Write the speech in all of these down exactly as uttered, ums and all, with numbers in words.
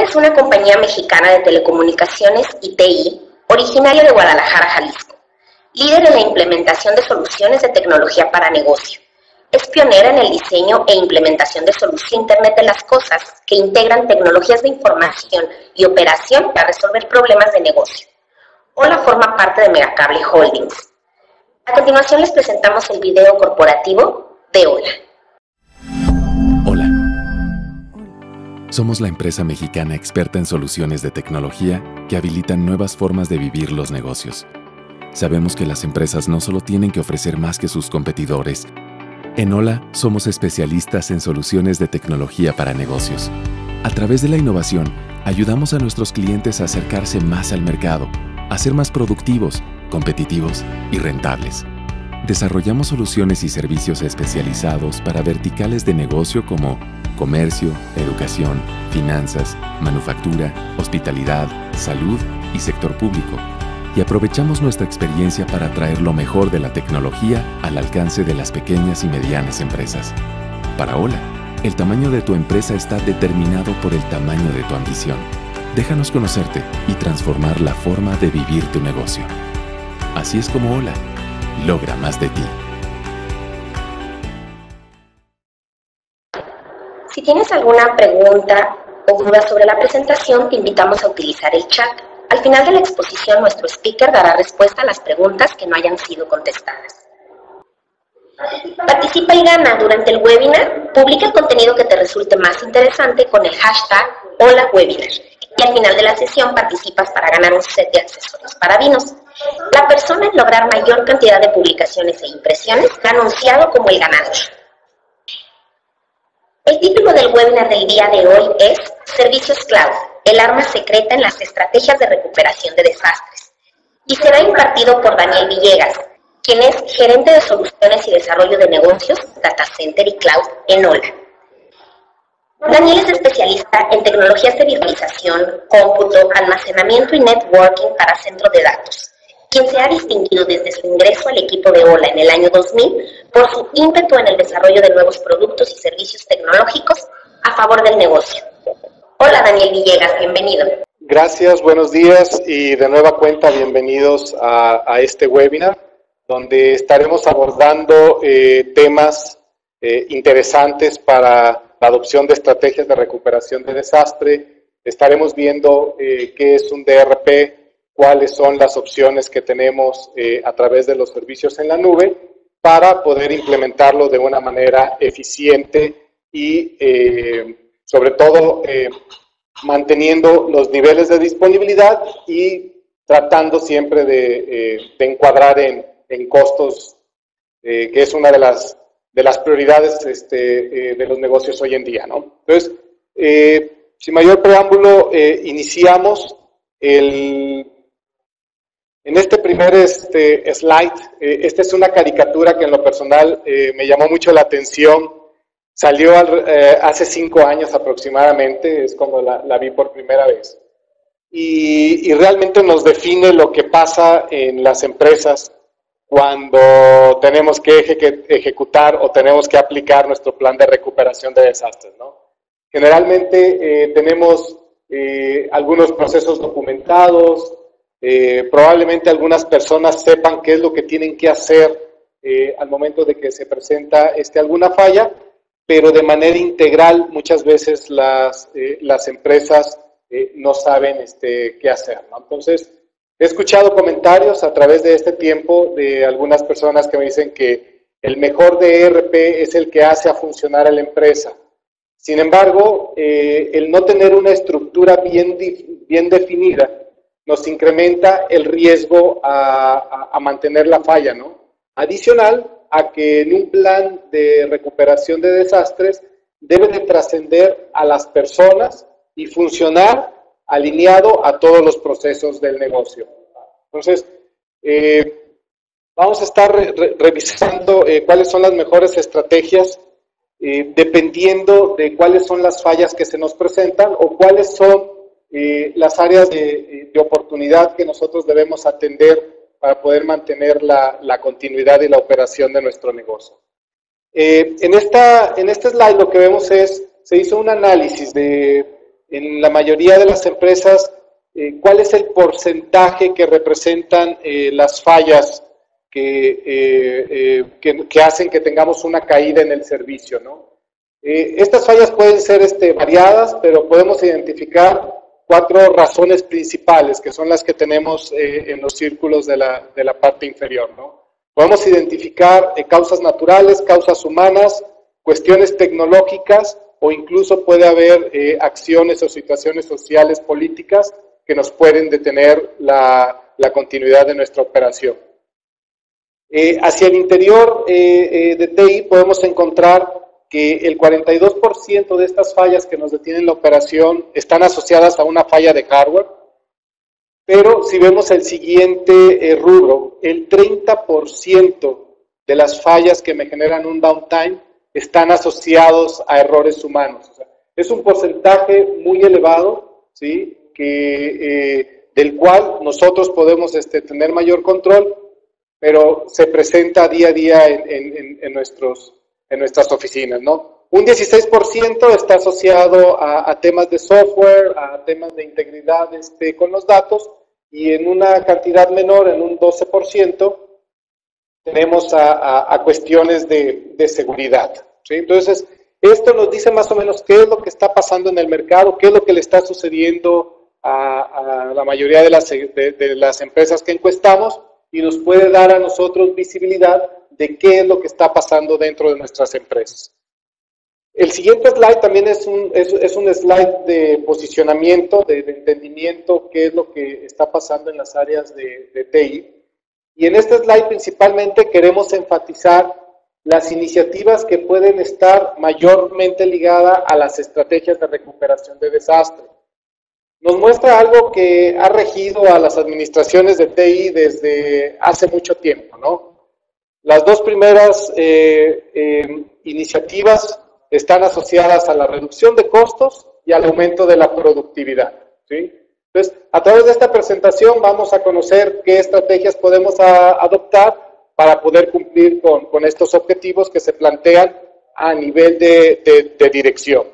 Ola es una compañía mexicana de telecomunicaciones y T I, originaria de Guadalajara, Jalisco, líder en la implementación de soluciones de tecnología para negocio. Es pionera en el diseño e implementación de soluciones Internet de las Cosas que integran tecnologías de información y operación para resolver problemas de negocio. Ola forma parte de Megacable Holdings. A continuación les presentamos el video corporativo de Ola. Hola. Somos la empresa mexicana experta en soluciones de tecnología que habilitan nuevas formas de vivir los negocios. Sabemos que las empresas no solo tienen que ofrecer más que sus competidores. En Ola somos especialistas en soluciones de tecnología para negocios. A través de la innovación, ayudamos a nuestros clientes a acercarse más al mercado, a ser más productivos, competitivos y rentables. Desarrollamos soluciones y servicios especializados para verticales de negocio como comercio, educación, finanzas, manufactura, hospitalidad, salud y sector público. Y aprovechamos nuestra experiencia para traer lo mejor de la tecnología al alcance de las pequeñas y medianas empresas. Para Ola, el tamaño de tu empresa está determinado por el tamaño de tu ambición. Déjanos conocerte y transformar la forma de vivir tu negocio. Así es como Ola logra más de ti. Si tienes alguna pregunta o duda sobre la presentación, te invitamos a utilizar el chat. Al final de la exposición, nuestro speaker dará respuesta a las preguntas que no hayan sido contestadas. Participa y gana durante el webinar. Publica el contenido que te resulte más interesante con el hashtag HolaWebinar. Y al final de la sesión participas para ganar un set de accesorios para vinos. La persona en lograr mayor cantidad de publicaciones e impresiones será anunciado como el ganador. El título del webinar del día de hoy es Servicios Cloud, el arma secreta en las estrategias de recuperación de desastres, y será impartido por Daniel Villegas, quien es gerente de soluciones y desarrollo de negocios, data center y cloud en Ola. Daniel es especialista en tecnologías de virtualización, cómputo, almacenamiento y networking para centros de datos, quien se ha distinguido desde su ingreso al equipo de Ola en el año dos mil por su ímpetu en el desarrollo de nuevos productos y servicios tecnológicos a favor del negocio. Hola Daniel Villegas, bienvenido. Gracias, buenos días y de nueva cuenta bienvenidos a, a este webinar donde estaremos abordando eh, temas eh, interesantes para la adopción de estrategias de recuperación de desastre. Estaremos viendo eh, qué es un D R P, cuáles son las opciones que tenemos eh, a través de los servicios en la nube para poder implementarlo de una manera eficiente y eh, sobre todo eh, manteniendo los niveles de disponibilidad y tratando siempre de, eh, de encuadrar en, en costos, eh, que es una de las, de las prioridades este, eh, de los negocios hoy en día, ¿no? Entonces, eh, sin mayor preámbulo, eh, iniciamos el... En este primer este, slide, eh, esta es una caricatura que en lo personal eh, me llamó mucho la atención. Salió al, eh, hace cinco años aproximadamente, es cuando la, la vi por primera vez. Y, y realmente nos define lo que pasa en las empresas cuando tenemos que eje, ejecutar o tenemos que aplicar nuestro plan de recuperación de desastres, ¿no? Generalmente eh, tenemos eh, algunos procesos documentados. Eh, probablemente algunas personas sepan qué es lo que tienen que hacer eh, al momento de que se presenta este, alguna falla, pero de manera integral muchas veces las, eh, las empresas eh, no saben este, qué hacer, ¿no? Entonces, he escuchado comentarios a través de este tiempo de algunas personas que me dicen que el mejor D R P es el que hace a funcionar a la empresa. Sin embargo, eh, el no tener una estructura bien, bien definida nos incrementa el riesgo a, a, a mantener la falla, ¿no? Adicional a que en un plan de recuperación de desastres debe de trascender a las personas y funcionar alineado a todos los procesos del negocio. Entonces, eh, vamos a estar re, re, revisando eh, cuáles son las mejores estrategias eh, dependiendo de cuáles son las fallas que se nos presentan o cuáles son Eh, las áreas de, de oportunidad que nosotros debemos atender para poder mantener la, la continuidad y la operación de nuestro negocio. Eh, en, esta, en este slide lo que vemos es, se hizo un análisis de en la mayoría de las empresas, eh, ¿cuál es el porcentaje que representan eh, las fallas que, eh, eh, que, que hacen que tengamos una caída en el servicio, ¿no? Eh, estas fallas pueden ser este, variadas, pero podemos identificar cuatro razones principales, que son las que tenemos eh, en los círculos de la, de la parte inferior, ¿no? Podemos identificar eh, causas naturales, causas humanas, cuestiones tecnológicas, o incluso puede haber eh, acciones o situaciones sociales, políticas, que nos pueden detener la, la continuidad de nuestra operación. Eh, hacia el interior eh, eh, de T I podemos encontrar que el cuarenta y dos por ciento de estas fallas que nos detienen la operación están asociadas a una falla de hardware, pero si vemos el siguiente eh, rubro, el treinta por ciento de las fallas que me generan un downtime están asociados a errores humanos. O sea, es un porcentaje muy elevado, ¿sí? que, eh, del cual nosotros podemos este, tener mayor control, pero se presenta día a día en, en, en, nuestros, en nuestras oficinas, ¿no? Un dieciséis por ciento está asociado a, a temas de software, a temas de integridad este, con los datos, y en una cantidad menor, en un doce por ciento, tenemos a, a, a cuestiones de, de seguridad, ¿sí? Entonces, esto nos dice más o menos qué es lo que está pasando en el mercado, qué es lo que le está sucediendo a, a la mayoría de las, de, de las empresas que encuestamos, y nos puede dar a nosotros visibilidad de qué es lo que está pasando dentro de nuestras empresas. El siguiente slide también es un, es, es un slide de posicionamiento, de, de entendimiento, qué es lo que está pasando en las áreas de, de T I. Y en este slide principalmente queremos enfatizar las iniciativas que pueden estar mayormente ligadas a las estrategias de recuperación de desastre. Nos muestra algo que ha regido a las administraciones de T I desde hace mucho tiempo, ¿no? Las dos primeras eh, eh, iniciativas están asociadas a la reducción de costos y al aumento de la productividad, ¿sí? Entonces, a través de esta presentación vamos a conocer qué estrategias podemos a, adoptar para poder cumplir con, con estos objetivos que se plantean a nivel de, de, de dirección.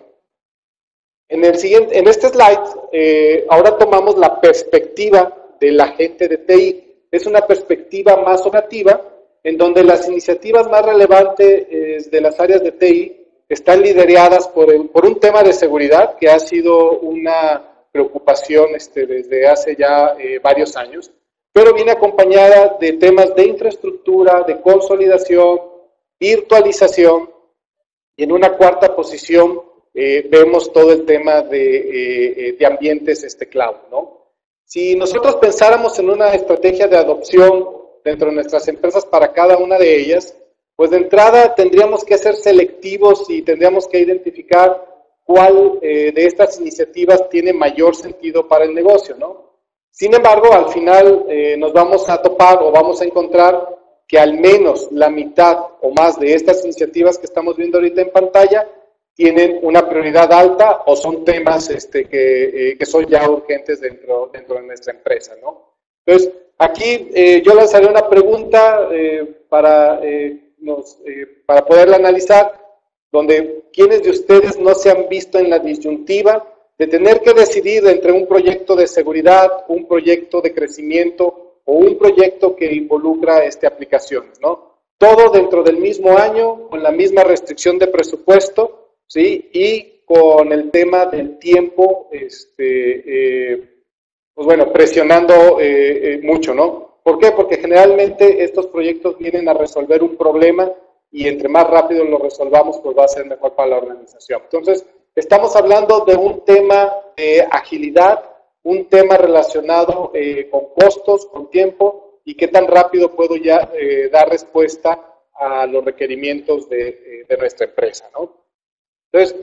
En, el siguiente, en este slide, eh, ahora tomamos la perspectiva del agente de T I. Es una perspectiva más operativa, en donde las iniciativas más relevantes eh, de las áreas de T I están lideradas por, el, por un tema de seguridad que ha sido una preocupación este, desde hace ya eh, varios años, pero viene acompañada de temas de infraestructura, de consolidación, virtualización, y en una cuarta posición eh, vemos todo el tema de, eh, de ambientes este, cloud, ¿no? Si nosotros pensáramos en una estrategia de adopción dentro de nuestras empresas para cada una de ellas, pues de entrada tendríamos que ser selectivos y tendríamos que identificar cuál eh, de estas iniciativas tiene mayor sentido para el negocio, ¿no? Sin embargo, al final eh, nos vamos a topar o vamos a encontrar que al menos la mitad o más de estas iniciativas que estamos viendo ahorita en pantalla tienen una prioridad alta o son temas este, que, eh, que son ya urgentes dentro, dentro de nuestra empresa, ¿no? Entonces, aquí eh, yo lanzaré una pregunta eh, para, eh, nos, eh, para poderla analizar, donde quienes de ustedes no se han visto en la disyuntiva de tener que decidir entre un proyecto de seguridad, un proyecto de crecimiento o un proyecto que involucra este, aplicaciones, ¿no? Todo dentro del mismo año, con la misma restricción de presupuesto, ¿sí? Y con el tema del tiempo, este, eh, pues bueno, presionando eh, eh, mucho, ¿no? ¿Por qué? Porque generalmente estos proyectos vienen a resolver un problema y entre más rápido lo resolvamos, pues va a ser mejor para la organización. Entonces, estamos hablando de un tema de agilidad, un tema relacionado eh, con costos, con tiempo, y qué tan rápido puedo ya eh, dar respuesta a los requerimientos de, eh, de nuestra empresa, ¿no? Entonces,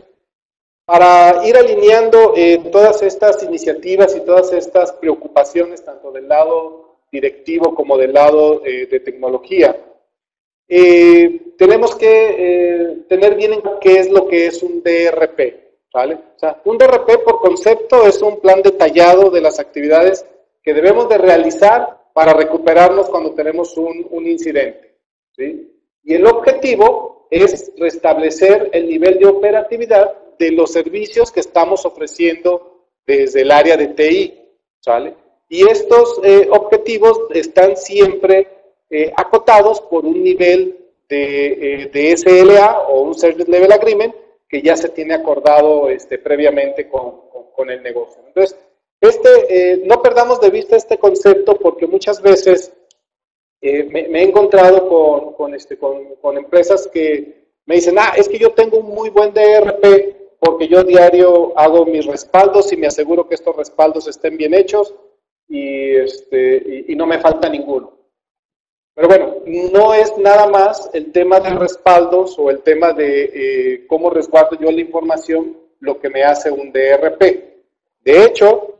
para ir alineando eh, todas estas iniciativas y todas estas preocupaciones, tanto del lado directivo como del lado eh, de tecnología, eh, tenemos que eh, tener bien en cuenta qué es lo que es un D R P, ¿vale? O sea, un D R P por concepto es un plan detallado de las actividades que debemos de realizar para recuperarnos cuando tenemos un, un incidente, ¿sí? Y el objetivo es restablecer el nivel de operatividad de los servicios que estamos ofreciendo desde el área de T I, ¿sale? Y estos eh, objetivos están siempre eh, acotados por un nivel de, eh, de S L A o un Service Level Agreement que ya se tiene acordado este, previamente con, con, con el negocio. Entonces, este, eh, no perdamos de vista este concepto porque muchas veces eh, me, me he encontrado con, con, este, con, con empresas que me dicen, ah, es que yo tengo un muy buen D R P porque yo diario hago mis respaldos y me aseguro que estos respaldos estén bien hechos y, este, y, y no me falta ninguno. Pero bueno, no es nada más el tema de respaldos o el tema de eh, cómo resguardo yo la información lo que me hace un D R P. De hecho,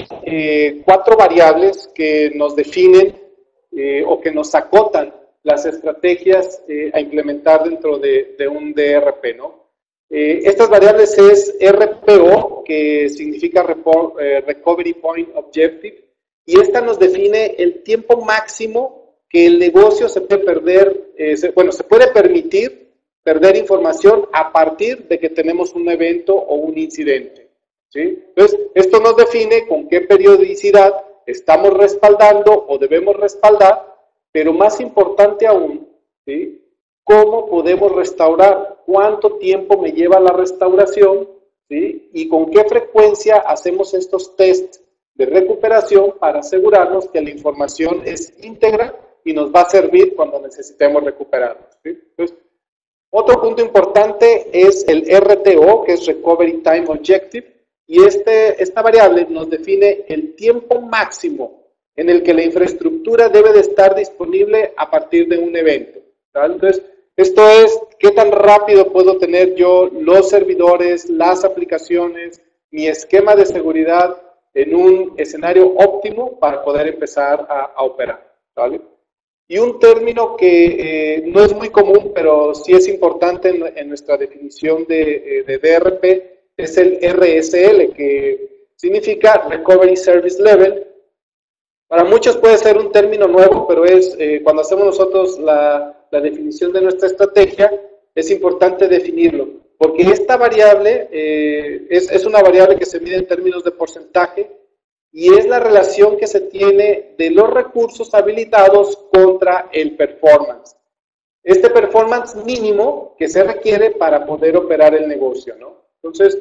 eh, cuatro variables que nos definen eh, o que nos acotan las estrategias eh, a implementar dentro de, de un D R P, ¿no? Eh, estas variables es R P O, que significa Report, eh, Recovery Point Objective, y esta nos define el tiempo máximo que el negocio se puede perder, eh, se, bueno, se puede permitir perder información a partir de que tenemos un evento o un incidente, ¿sí? Entonces, esto nos define con qué periodicidad estamos respaldando o debemos respaldar, pero más importante aún, ¿sí?, cómo podemos restaurar, cuánto tiempo me lleva la restauración, ¿sí?, y con qué frecuencia hacemos estos tests de recuperación para asegurarnos que la información es íntegra y nos va a servir cuando necesitemos recuperarnos, ¿sí? Entonces, otro punto importante es el R T O, que es Recovery Time Objective, y este, esta variable nos define el tiempo máximo en el que la infraestructura debe de estar disponible a partir de un evento, ¿vale? Entonces, esto es qué tan rápido puedo tener yo los servidores, las aplicaciones, mi esquema de seguridad en un escenario óptimo para poder empezar a, a operar, ¿vale? Y un término que eh, no es muy común, pero sí es importante en, en nuestra definición de, de D R P, es el R S L, que significa Recovery Service Level. Para muchos puede ser un término nuevo, pero es eh, cuando hacemos nosotros la, la definición de nuestra estrategia, es importante definirlo, porque esta variable eh, es, es una variable que se mide en términos de porcentaje, y es la relación que se tiene de los recursos habilitados contra el performance. Este performance mínimo que se requiere para poder operar el negocio, ¿no? Entonces,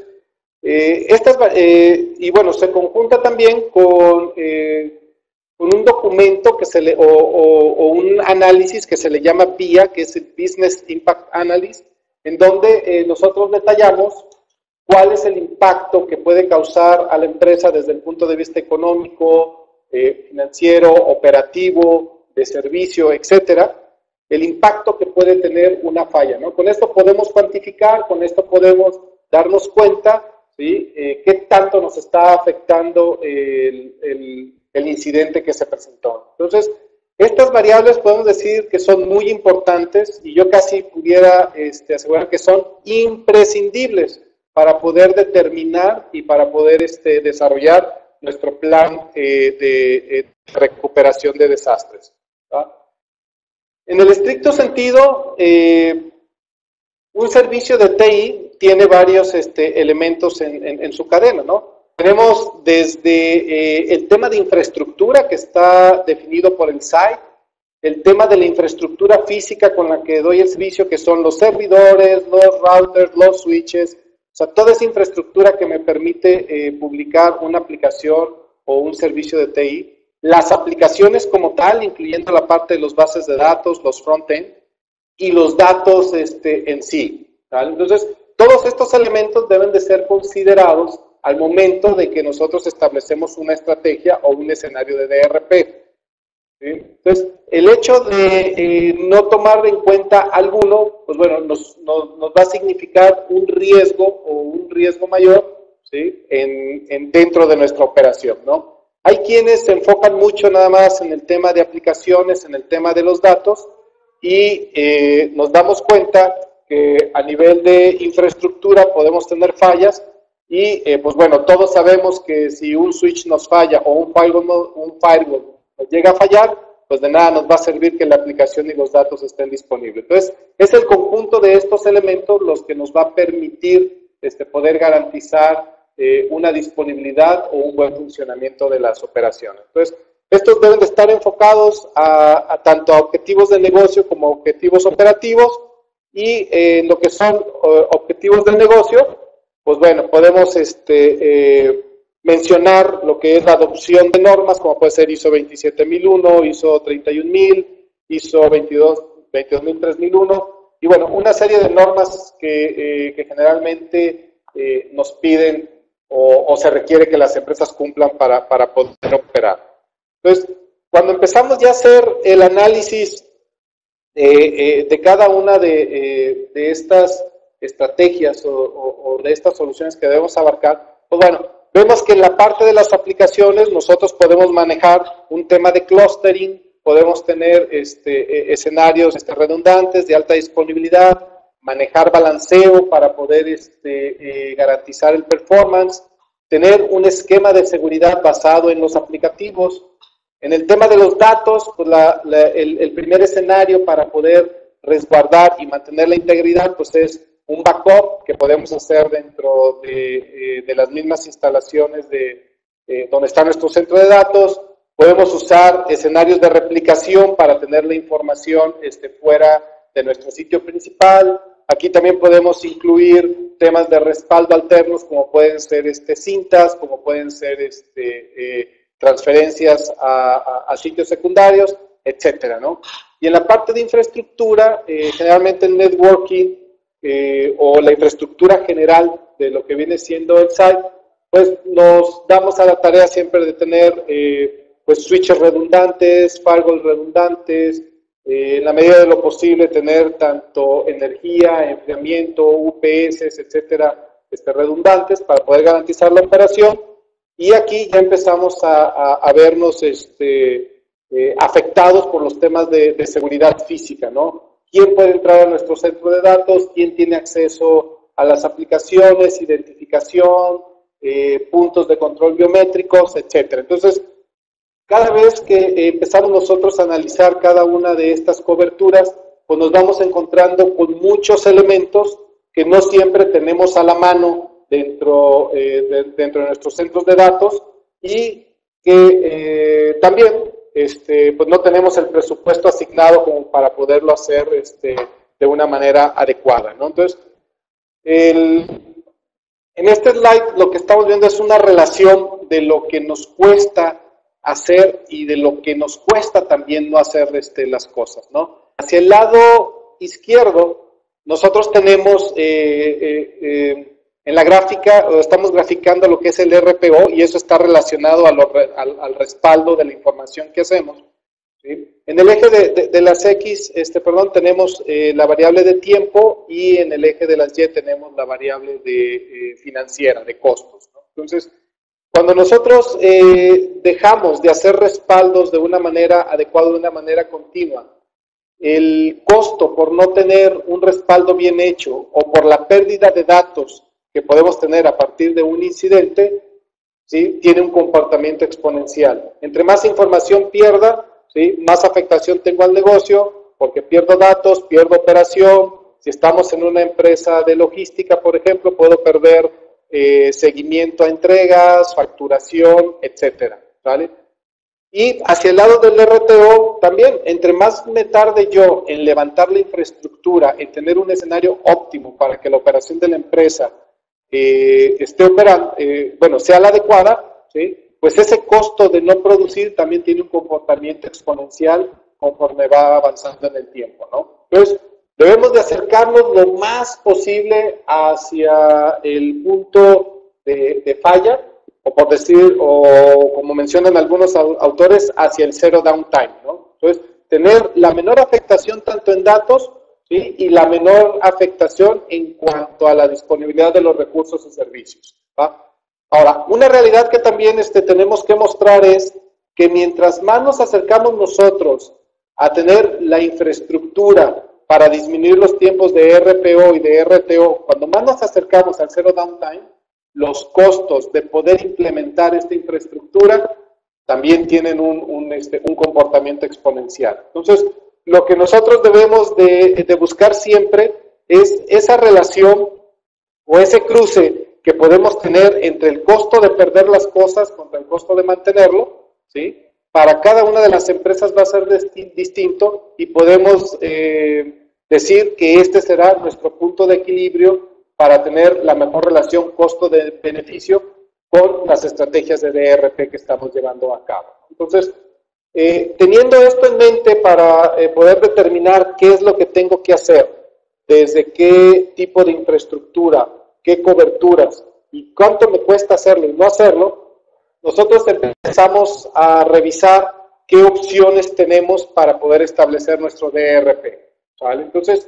eh, estas, eh, y bueno, se conjunta también con, eh, con un documento que se le, o, o, o un análisis que se le llama B I A, que es el Business Impact Analysis, en donde eh, nosotros detallamos cuál es el impacto que puede causar a la empresa desde el punto de vista económico, eh, financiero, operativo, de servicio, etcétera, el impacto que puede tener una falla, ¿no? Con esto podemos cuantificar, con esto podemos darnos cuenta, ¿sí?, eh, qué tanto nos está afectando el, el, el incidente que se presentó. Entonces, estas variables podemos decir que son muy importantes y yo casi pudiera este, asegurar que son imprescindibles para poder determinar y para poder este, desarrollar nuestro plan eh, de, de recuperación de desastres, ¿va? En el estricto sentido, eh, un servicio de T I tiene varios este, elementos en, en, en su cadena, ¿no? Tenemos desde eh, el tema de infraestructura que está definido por el site, el tema de la infraestructura física con la que doy el servicio, que son los servidores, los routers, los switches, o sea, toda esa infraestructura que me permite eh, publicar una aplicación o un servicio de T I, las aplicaciones como tal, incluyendo la parte de los bases de datos, los front-end, y los datos este, en sí, ¿vale? Entonces, todos estos elementos deben de ser considerados al momento de que nosotros establecemos una estrategia o un escenario de D R P, ¿sí? Entonces, el hecho de eh, no tomar en cuenta alguno, pues bueno, nos, nos, nos va a significar un riesgo o un riesgo mayor, ¿sí?, en, en dentro de nuestra operación, ¿no? Hay quienes se enfocan mucho nada más en el tema de aplicaciones, en el tema de los datos, y eh, nos damos cuenta que a nivel de infraestructura podemos tener fallas, y eh, pues bueno, todos sabemos que si un switch nos falla o un firewall, un firewall nos llega a fallar, pues de nada nos va a servir que la aplicación y los datos estén disponibles. Entonces, es el conjunto de estos elementos los que nos va a permitir este, poder garantizar eh, una disponibilidad o un buen funcionamiento de las operaciones. Entonces, estos deben de estar enfocados a, a tanto a objetivos de negocio como a objetivos operativos, y eh, en lo que son uh, objetivos del negocio, pues bueno, podemos este, eh, mencionar lo que es la adopción de normas, como puede ser ISO veintisiete mil uno, ISO treinta y un mil, ISO veintidós mil tres mil uno, y bueno, una serie de normas que, eh, que generalmente eh, nos piden o, o se requiere que las empresas cumplan para, para poder operar. Entonces, cuando empezamos ya a hacer el análisis de, eh, de cada una de, eh, de estas estrategias o, o, o de estas soluciones que debemos abarcar, pues bueno, vemos que en la parte de las aplicaciones nosotros podemos manejar un tema de clustering, podemos tener este, escenarios este, redundantes de alta disponibilidad, manejar balanceo para poder este, eh, garantizar el performance, tener un esquema de seguridad basado en los aplicativos. En el tema de los datos, pues la, la, el, el primer escenario para poder resguardar y mantener la integridad, pues es un backup que podemos hacer dentro de, eh, de las mismas instalaciones de eh, donde está nuestro centro de datos. Podemos usar escenarios de replicación para tener la información este, fuera de nuestro sitio principal. Aquí también podemos incluir temas de respaldo alternos, como pueden ser este, cintas, como pueden ser este, eh, transferencias a, a, a sitios secundarios, etcétera, ¿no? Y en la parte de infraestructura, eh, generalmente el networking eh, o la infraestructura general de lo que viene siendo el site, pues nos damos a la tarea siempre de tener eh, pues switches redundantes, firewalls redundantes, eh, en la medida de lo posible tener tanto energía, enfriamiento, U P S, etcétera, este, redundantes para poder garantizar la operación. Y aquí ya empezamos a, a, a vernos este, eh, afectados por los temas de, de seguridad física, ¿no? ¿Quién puede entrar a nuestro centro de datos? ¿Quién tiene acceso a las aplicaciones, identificación, eh, puntos de control biométricos, etcétera? Entonces, cada vez que eh, empezamos nosotros a analizar cada una de estas coberturas, pues nos vamos encontrando con muchos elementos que no siempre tenemos a la mano dentro, eh, de, dentro de nuestros centros de datos, y que eh, también este, pues no tenemos el presupuesto asignado como para poderlo hacer este, de una manera adecuada, ¿no? Entonces, el, en este slide lo que estamos viendo es una relación de lo que nos cuesta hacer y de lo que nos cuesta también no hacer este, las cosas, ¿no? Hacia el lado izquierdo, nosotros tenemos eh, eh, eh, en la gráfica, estamos graficando lo que es el R P O, y eso está relacionado a lo, al, al respaldo de la información que hacemos, ¿sí? En el eje de, de, de las X, este, perdón, tenemos eh, la variable de tiempo, y en el eje de las Y tenemos la variable de, eh, financiera, de costos, ¿no? Entonces, cuando nosotros eh, dejamos de hacer respaldos de una manera adecuada, de una manera continua, el costo por no tener un respaldo bien hecho o por la pérdida de datos que podemos tener a partir de un incidente, ¿sí?, tiene un comportamiento exponencial. Entre más información pierda, ¿sí?, más afectación tengo al negocio, porque pierdo datos, pierdo operación. Si estamos en una empresa de logística, por ejemplo, puedo perder eh, seguimiento a entregas, facturación, etcétera, ¿vale? Y hacia el lado del R T O también, entre más me tarde yo en levantar la infraestructura, en tener un escenario óptimo para que la operación de la empresa eh, esté operando, eh, bueno, sea la adecuada, ¿sí?, pues ese costo de no producir también tiene un comportamiento exponencial conforme va avanzando en el tiempo, ¿no? Entonces, debemos de acercarnos lo más posible hacia el punto de, de falla, o por decir, o como mencionan algunos autores, hacia el cero downtime, ¿no? Entonces, tener la menor afectación tanto en datos, ¿sí?, y la menor afectación en cuanto a la disponibilidad de los recursos y servicios, ¿va? Ahora, una realidad que también este, tenemos que mostrar es que mientras más nos acercamos nosotros a tener la infraestructura para disminuir los tiempos de R P O y de R T O, cuando más nos acercamos al cero downtime, los costos de poder implementar esta infraestructura también tienen un, un, este, un comportamiento exponencial. Entonces, lo que nosotros debemos de, de buscar siempre es esa relación o ese cruce que podemos tener entre el costo de perder las cosas contra el costo de mantenerlo, ¿sí? Para cada una de las empresas va a ser distinto y podemos eh, decir que este será nuestro punto de equilibrio para tener la mejor relación costo-beneficio con las estrategias de D R P que estamos llevando a cabo. Entonces, eh, teniendo esto en mente para eh, poder determinar qué es lo que tengo que hacer, desde qué tipo de infraestructura, qué coberturas y cuánto me cuesta hacerlo y no hacerlo, nosotros empezamos a revisar qué opciones tenemos para poder establecer nuestro D R P. ¿Vale? Entonces,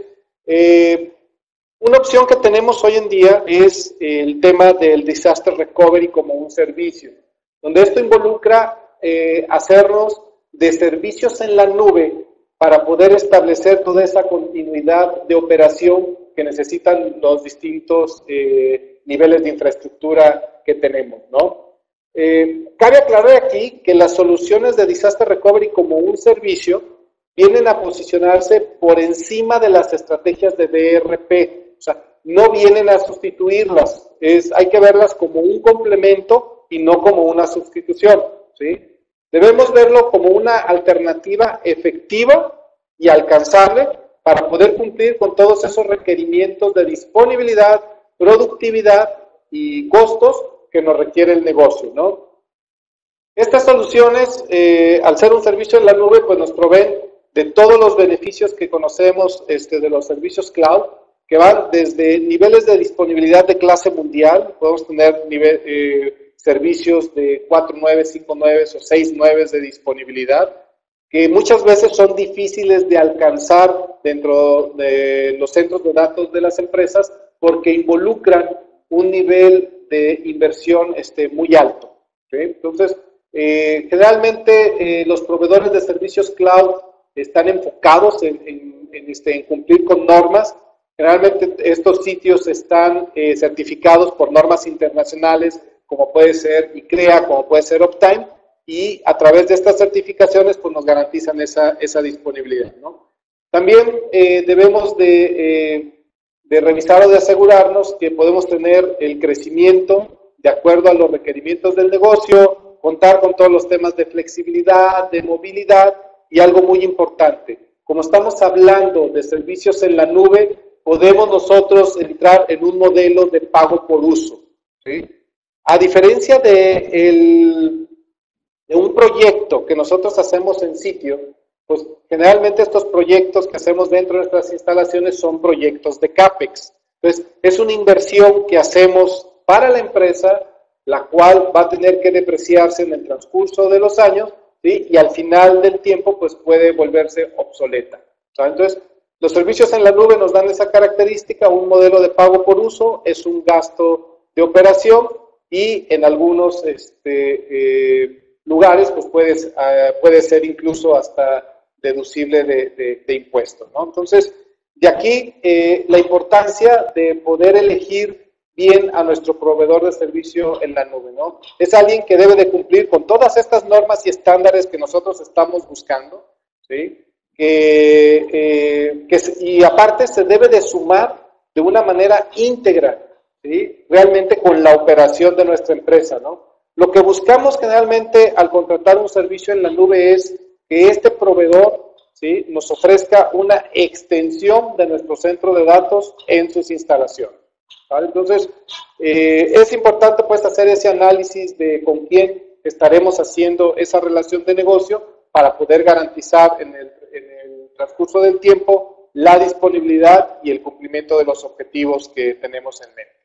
eh, una opción que tenemos hoy en día es el tema del Disaster Recovery como un servicio, donde esto involucra eh, hacernos de servicios en la nube para poder establecer toda esa continuidad de operación que necesitan los distintos eh, niveles de infraestructura que tenemos, ¿no? Eh, cabe aclarar aquí que las soluciones de Disaster Recovery como un servicio vienen a posicionarse por encima de las estrategias de D R P, o sea, no vienen a sustituirlas, es, hay que verlas como un complemento y no como una sustitución, ¿sí? Debemos verlo como una alternativa efectiva y alcanzable para poder cumplir con todos esos requerimientos de disponibilidad, productividad y costos que nos requiere el negocio, ¿no? Estas soluciones, eh, al ser un servicio en la nube, pues nos proveen de todos los beneficios que conocemos este, de los servicios cloud, que van desde niveles de disponibilidad de clase mundial, podemos tener nivel, eh, servicios de cuatro nueve, cinco nueve o seis nueve de disponibilidad, que muchas veces son difíciles de alcanzar dentro de los centros de datos de las empresas porque involucran un nivel de inversión este, muy alto. ¿Okay? Entonces, eh, generalmente eh, los proveedores de servicios cloud están enfocados en, en, en, este, en cumplir con normas. Generalmente estos sitios están eh, certificados por normas internacionales, como puede ser I C R E A, como puede ser Uptime, y a través de estas certificaciones pues nos garantizan esa, esa disponibilidad, ¿no? También eh, debemos de, eh, de revisar o de asegurarnos que podemos tener el crecimiento de acuerdo a los requerimientos del negocio, contar con todos los temas de flexibilidad, de movilidad y algo muy importante, como estamos hablando de servicios en la nube, podemos nosotros entrar en un modelo de pago por uso, ¿sí? A diferencia de, el, de un proyecto que nosotros hacemos en sitio, pues generalmente estos proyectos que hacemos dentro de nuestras instalaciones son proyectos de CAPEX. Entonces, es una inversión que hacemos para la empresa, la cual va a tener que depreciarse en el transcurso de los años, ¿sí? Y al final del tiempo, pues puede volverse obsoleta. ¿Sabes? Entonces, los servicios en la nube nos dan esa característica, un modelo de pago por uso, es un gasto de operación y en algunos este, eh, lugares pues puedes, uh, puede ser incluso hasta deducible de, de, de impuestos, ¿no? Entonces, de aquí eh, la importancia de poder elegir bien a nuestro proveedor de servicio en la nube, ¿no? Es alguien que debe de cumplir con todas estas normas y estándares que nosotros estamos buscando, ¿sí? Que, eh, que, y aparte se debe de sumar de una manera íntegra, ¿sí? Realmente con la operación de nuestra empresa, ¿no? Lo que buscamos generalmente al contratar un servicio en la nube es que este proveedor, ¿sí? Nos ofrezca una extensión de nuestro centro de datos en sus instalaciones, ¿vale? Entonces, eh, es importante pues hacer ese análisis de con quién estaremos haciendo esa relación de negocio para poder garantizar en el en el transcurso del tiempo la disponibilidad y el cumplimiento de los objetivos que tenemos en mente.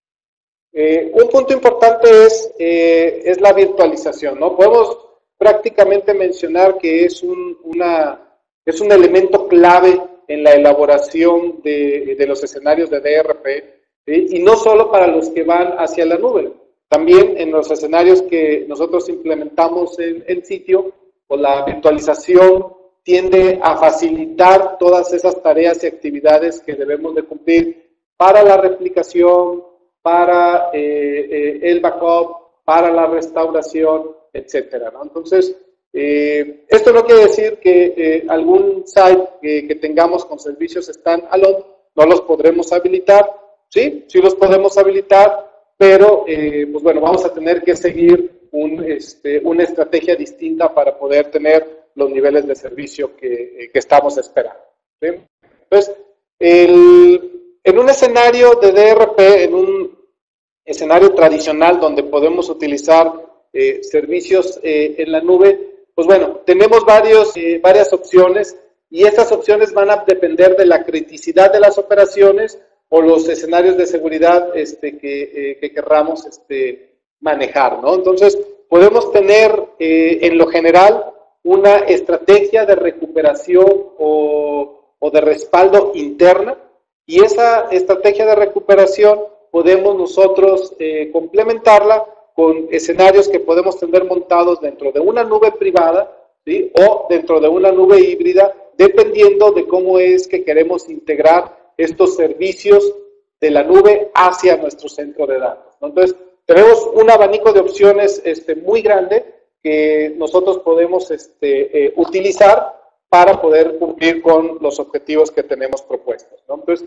Eh, un punto importante es, eh, es la virtualización, ¿no? Podemos prácticamente mencionar que es un, una, es un elemento clave en la elaboración de, de los escenarios de D R P, ¿sí? Y no solo para los que van hacia la nube, también en los escenarios que nosotros implementamos en, en sitio, pues la virtualización tiende a facilitar todas esas tareas y actividades que debemos de cumplir para la replicación, para eh, eh, el backup, para la restauración, etcétera, ¿no? Entonces, eh, esto no quiere decir que eh, algún site que, que tengamos con servicios standalone no los podremos habilitar, sí, sí los podemos habilitar, pero eh, pues bueno, vamos a tener que seguir un, este, una estrategia distinta para poder tener los niveles de servicio que, que estamos esperando, ¿sí? Entonces, el, en un escenario de D R P, en un escenario tradicional donde podemos utilizar eh, servicios eh, en la nube, pues bueno, tenemos varios, eh, varias opciones y estas opciones van a depender de la criticidad de las operaciones o los escenarios de seguridad este, que, eh, que querramos este, manejar, ¿no? Entonces, podemos tener eh, en lo general una estrategia de recuperación o, o de respaldo interna y esa estrategia de recuperación podemos nosotros eh, complementarla con escenarios que podemos tener montados dentro de una nube privada, ¿sí? O dentro de una nube híbrida, dependiendo de cómo es que queremos integrar estos servicios de la nube hacia nuestro centro de datos, ¿no? Entonces, tenemos un abanico de opciones este, muy grande que nosotros podemos este, eh, utilizar para poder cumplir con los objetivos que tenemos propuestos, ¿no? Entonces,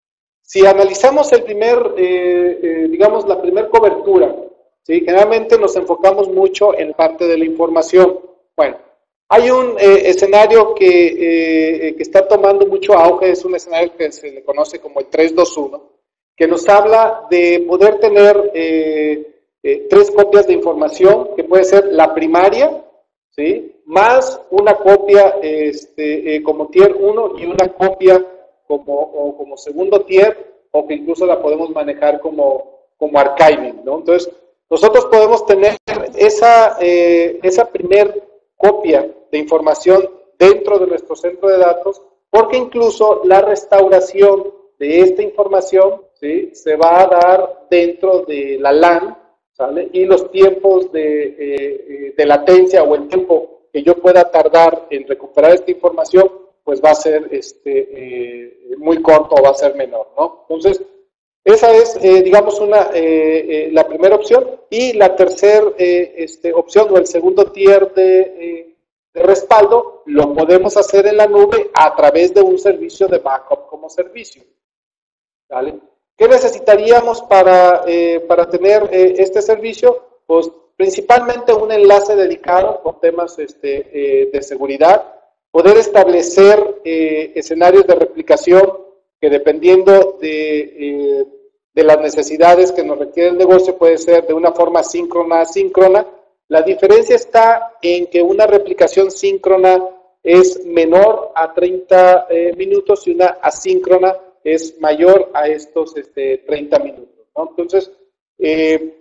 si analizamos el primer, eh, eh, digamos, la primera cobertura, ¿sí? Generalmente nos enfocamos mucho en parte de la información. Bueno, hay un eh, escenario que, eh, que está tomando mucho auge, es un escenario que se le conoce como el tres dos uno, que nos habla de poder tener eh, eh, tres copias de información, que puede ser la primaria, ¿sí? Más una copia este, eh, como tier uno y una copia como, o como segundo tier, o que incluso la podemos manejar como, como archiving, ¿no? Entonces, nosotros podemos tener esa, eh, esa primer copia de información dentro de nuestro centro de datos, porque incluso la restauración de esta información, ¿sí? Se va a dar dentro de la LAN, ¿sale? Y los tiempos de, eh, de latencia o el tiempo que yo pueda tardar en recuperar esta información, pues va a ser este, eh, muy corto o va a ser menor, ¿no? Entonces, esa es, eh, digamos, una, eh, eh, la primera opción. Y la tercera eh, este, opción o el segundo tier de, eh, de respaldo lo podemos hacer en la nube a través de un servicio de backup como servicio, ¿vale? ¿Qué necesitaríamos para, eh, para tener eh, este servicio? Pues principalmente un enlace dedicado con temas este, eh, de seguridad, poder establecer eh, escenarios de replicación que dependiendo de, eh, de las necesidades que nos requiere el negocio puede ser de una forma síncrona, asíncrona. La diferencia está en que una replicación síncrona es menor a treinta eh, minutos y una asíncrona es mayor a estos este, treinta minutos, ¿no? Entonces, eh,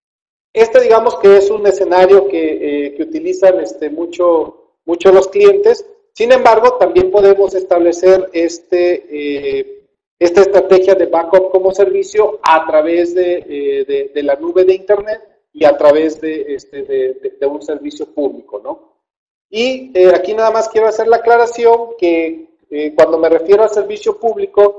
este digamos que es un escenario que, eh, que utilizan este, mucho, mucho los clientes. Sin embargo, también podemos establecer este, eh, esta estrategia de backup como servicio a través de, eh, de, de la nube de Internet y a través de, este, de, de, de un servicio público, ¿no? Y eh, aquí nada más quiero hacer la aclaración que eh, cuando me refiero al servicio público,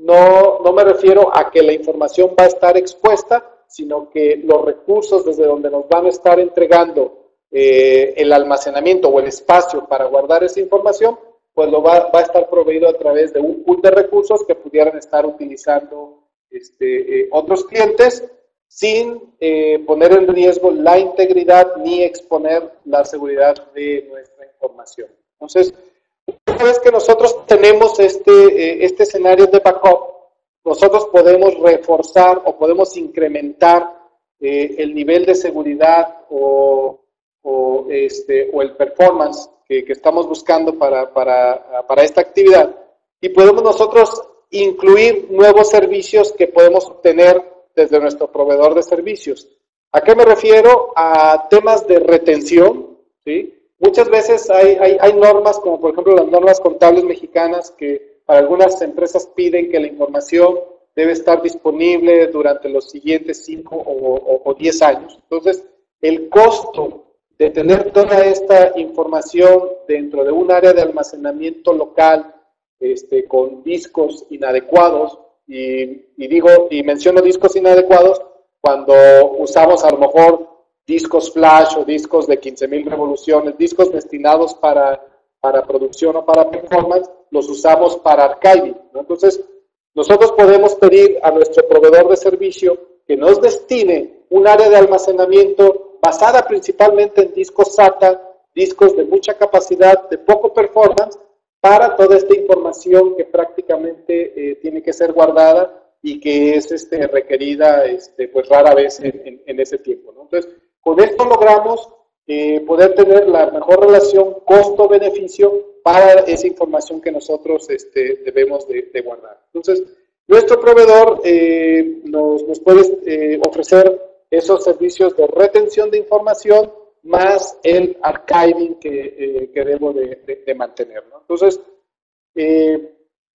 no, no me refiero a que la información va a estar expuesta, sino que los recursos desde donde nos van a estar entregando eh, el almacenamiento o el espacio para guardar esa información, pues lo va, va a estar proveído a través de un pool de recursos que pudieran estar utilizando este, eh, otros clientes sin eh, poner en riesgo la integridad ni exponer la seguridad de nuestra información. Entonces, una vez que nosotros tenemos este, eh, este escenario de backup, nosotros podemos reforzar o podemos incrementar eh, el nivel de seguridad o, o, este, o el performance que, que estamos buscando para, para, para esta actividad. Y podemos nosotros incluir nuevos servicios que podemos obtener desde nuestro proveedor de servicios. ¿A qué me refiero? A temas de retención, ¿sí? Muchas veces hay, hay, hay normas, como por ejemplo las normas contables mexicanas, que para algunas empresas piden que la información debe estar disponible durante los siguientes cinco o, o, o diez años. Entonces, el costo de tener toda esta información dentro de un área de almacenamiento local, este, con discos inadecuados, y, y digo, y menciono discos inadecuados cuando usamos a lo mejor discos flash o discos de quince mil revoluciones, discos destinados para, para producción o para performance, los usamos para archiving, ¿no? Entonces, Nosotros podemos pedir a nuestro proveedor de servicio que nos destine un área de almacenamiento basada principalmente en discos SATA, discos de mucha capacidad, de poco performance, para toda esta información que prácticamente eh, tiene que ser guardada y que es este, requerida este, pues rara vez en, en, en ese tiempo, ¿no? Entonces, con esto logramos eh, poder tener la mejor relación costo-beneficio para esa información que nosotros este, debemos de, de guardar. Entonces, nuestro proveedor eh, nos, nos puede eh, ofrecer esos servicios de retención de información más el archiving que, eh, que debo de, de, de mantener, ¿no? Entonces, eh,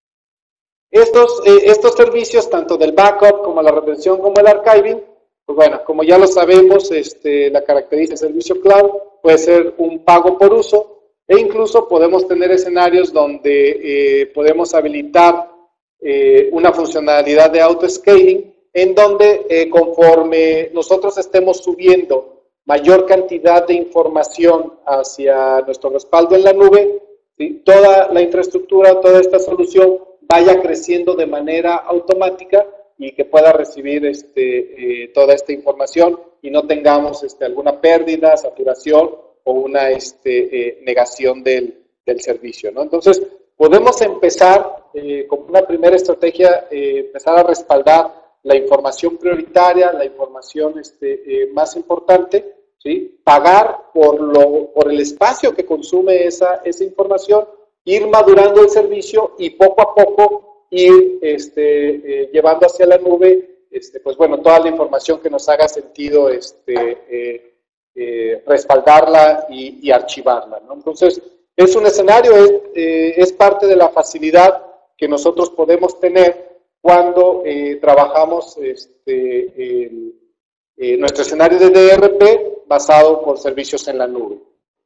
estos, eh, estos servicios, tanto del backup como la retención como el archiving, pues bueno, como ya lo sabemos, este, la característica del servicio cloud puede ser un pago por uso, e incluso podemos tener escenarios donde eh, podemos habilitar eh, una funcionalidad de auto-scaling, en donde eh, conforme nosotros estemos subiendo mayor cantidad de información hacia nuestro respaldo en la nube, ¿sí?, toda la infraestructura, toda esta solución vaya creciendo de manera automática y que pueda recibir este, eh, toda esta información y no tengamos este, alguna pérdida, saturación o una este, eh, negación del, del servicio, ¿no? Entonces, podemos empezar eh, como una primera estrategia, eh, empezar a respaldar la información prioritaria, la información este, eh, más importante, ¿sí?, pagar por, lo, por el espacio que consume esa, esa información, ir madurando el servicio y poco a poco ir este, eh, llevando hacia la nube, este, pues bueno, toda la información que nos haga sentido este, eh, eh, respaldarla y, y archivarla, ¿no? Entonces, es un escenario, es, eh, es parte de la facilidad que nosotros podemos tener cuando eh, trabajamos este, el, eh, nuestro escenario de D R P basado por servicios en la nube.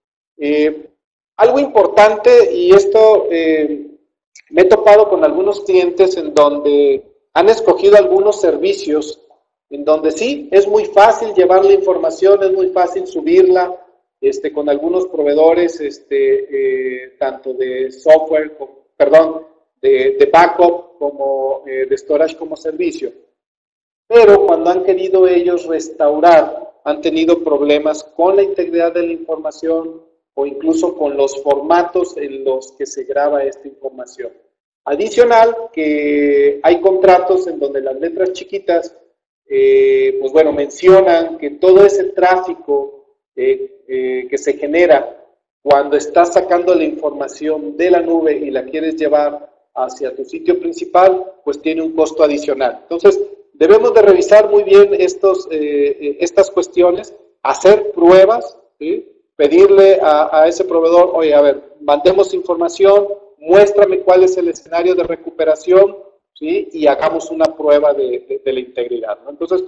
Eh, algo importante, y esto eh, me he topado con algunos clientes en donde han escogido algunos servicios, en donde sí, es muy fácil llevar la información, es muy fácil subirla, este, con algunos proveedores, este, eh, tanto de software, como, perdón, de, de backup, como eh, de storage como servicio. Pero cuando han querido ellos restaurar, han tenido problemas con la integridad de la información o incluso con los formatos en los que se graba esta información. Adicional, que hay contratos en donde las letras chiquitas, eh, pues bueno, mencionan que todo ese tráfico eh, eh, que se genera cuando estás sacando la información de la nube y la quieres llevar hacia tu sitio principal, pues tiene un costo adicional. Entonces, debemos de revisar muy bien estos, eh, estas cuestiones, hacer pruebas, ¿sí?, pedirle a, a ese proveedor, oye, a ver, mandemos información, muéstrame cuál es el escenario de recuperación, ¿sí?, y hagamos una prueba de, de, de la integridad, ¿no? Entonces,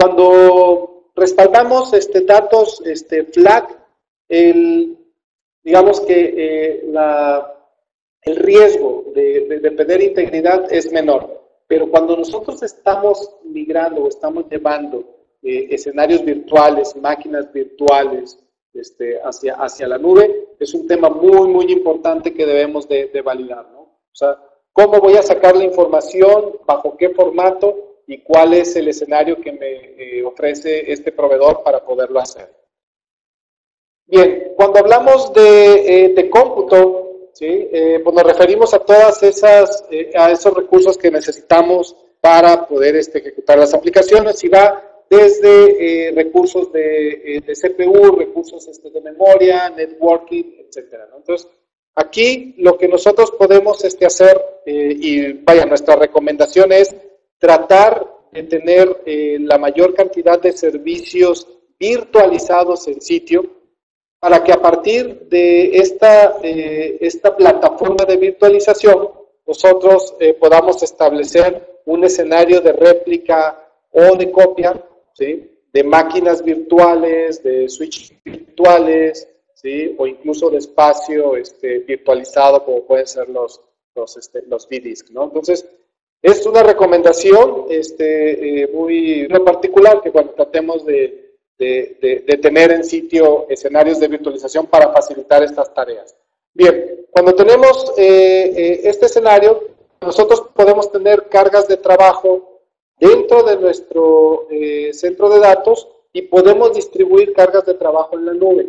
cuando respaldamos este, datos este, F L A G, el, digamos que eh, la, el riesgo de, de, de perder integridad es menor. Pero cuando nosotros estamos migrando o estamos llevando eh, escenarios virtuales, máquinas virtuales este, hacia, hacia la nube, es un tema muy, muy importante que debemos de, de validar, ¿no? O sea, ¿cómo voy a sacar la información? ¿Bajo qué formato? ¿Y cuál es el escenario que me eh, ofrece este proveedor para poderlo hacer? Bien, cuando hablamos de, eh, de cómputo, ¿sí? Eh, pues nos referimos a todas esas, eh, a esos recursos que necesitamos para poder este, ejecutar las aplicaciones, y va desde eh, recursos de, eh, de C P U, recursos este, de memoria, networking, etcétera, ¿no? Entonces, aquí lo que nosotros podemos este, hacer, eh, y vaya, nuestra recomendación es tratar de tener eh, la mayor cantidad de servicios virtualizados en sitio, para que a partir de esta, eh, esta plataforma de virtualización nosotros eh, podamos establecer un escenario de réplica o de copia, ¿sí?, de máquinas virtuales, de switches virtuales, ¿sí?, o incluso de espacio este, virtualizado, como pueden ser los, los, este, los V-Disk, ¿no? Entonces, es una recomendación este, eh, muy, muy particular que cuando tratemos de De, de, de tener en sitio escenarios de virtualización para facilitar estas tareas. Bien, cuando tenemos eh, eh, este escenario, nosotros podemos tener cargas de trabajo dentro de nuestro eh, centro de datos y podemos distribuir cargas de trabajo en la nube.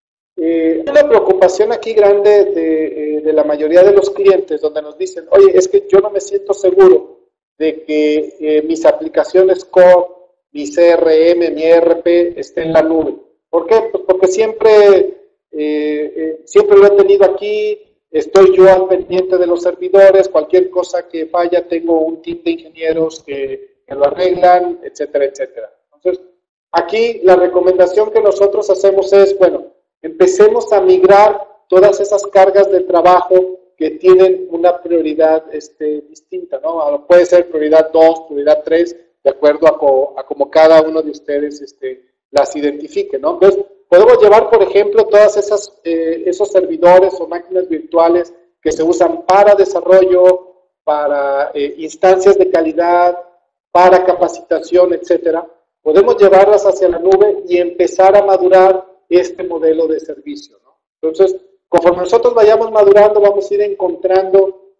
Eh, hay una preocupación aquí grande de, eh, de la mayoría de los clientes donde nos dicen, oye, es que yo no me siento seguro de que eh, mis aplicaciones core, mi C R M, mi E R P esté en la nube. ¿Por qué? Pues porque siempre, eh, eh, siempre lo he tenido aquí, estoy yo al pendiente de los servidores, cualquier cosa que falla tengo un team de ingenieros que, que lo arreglan, etcétera, etcétera. Entonces, aquí la recomendación que nosotros hacemos es, bueno, empecemos a migrar todas esas cargas de trabajo que tienen una prioridad este, distinta, ¿no? Puede ser prioridad dos, prioridad tres, de acuerdo a, co, a como cada uno de ustedes este, las identifique, ¿no? Entonces, podemos llevar, por ejemplo, todas esas eh, esos servidores o máquinas virtuales que se usan para desarrollo, para eh, instancias de calidad, para capacitación, etcétera. Podemos llevarlas hacia la nube y empezar a madurar este modelo de servicio, ¿no? Entonces, conforme nosotros vayamos madurando, vamos a ir encontrando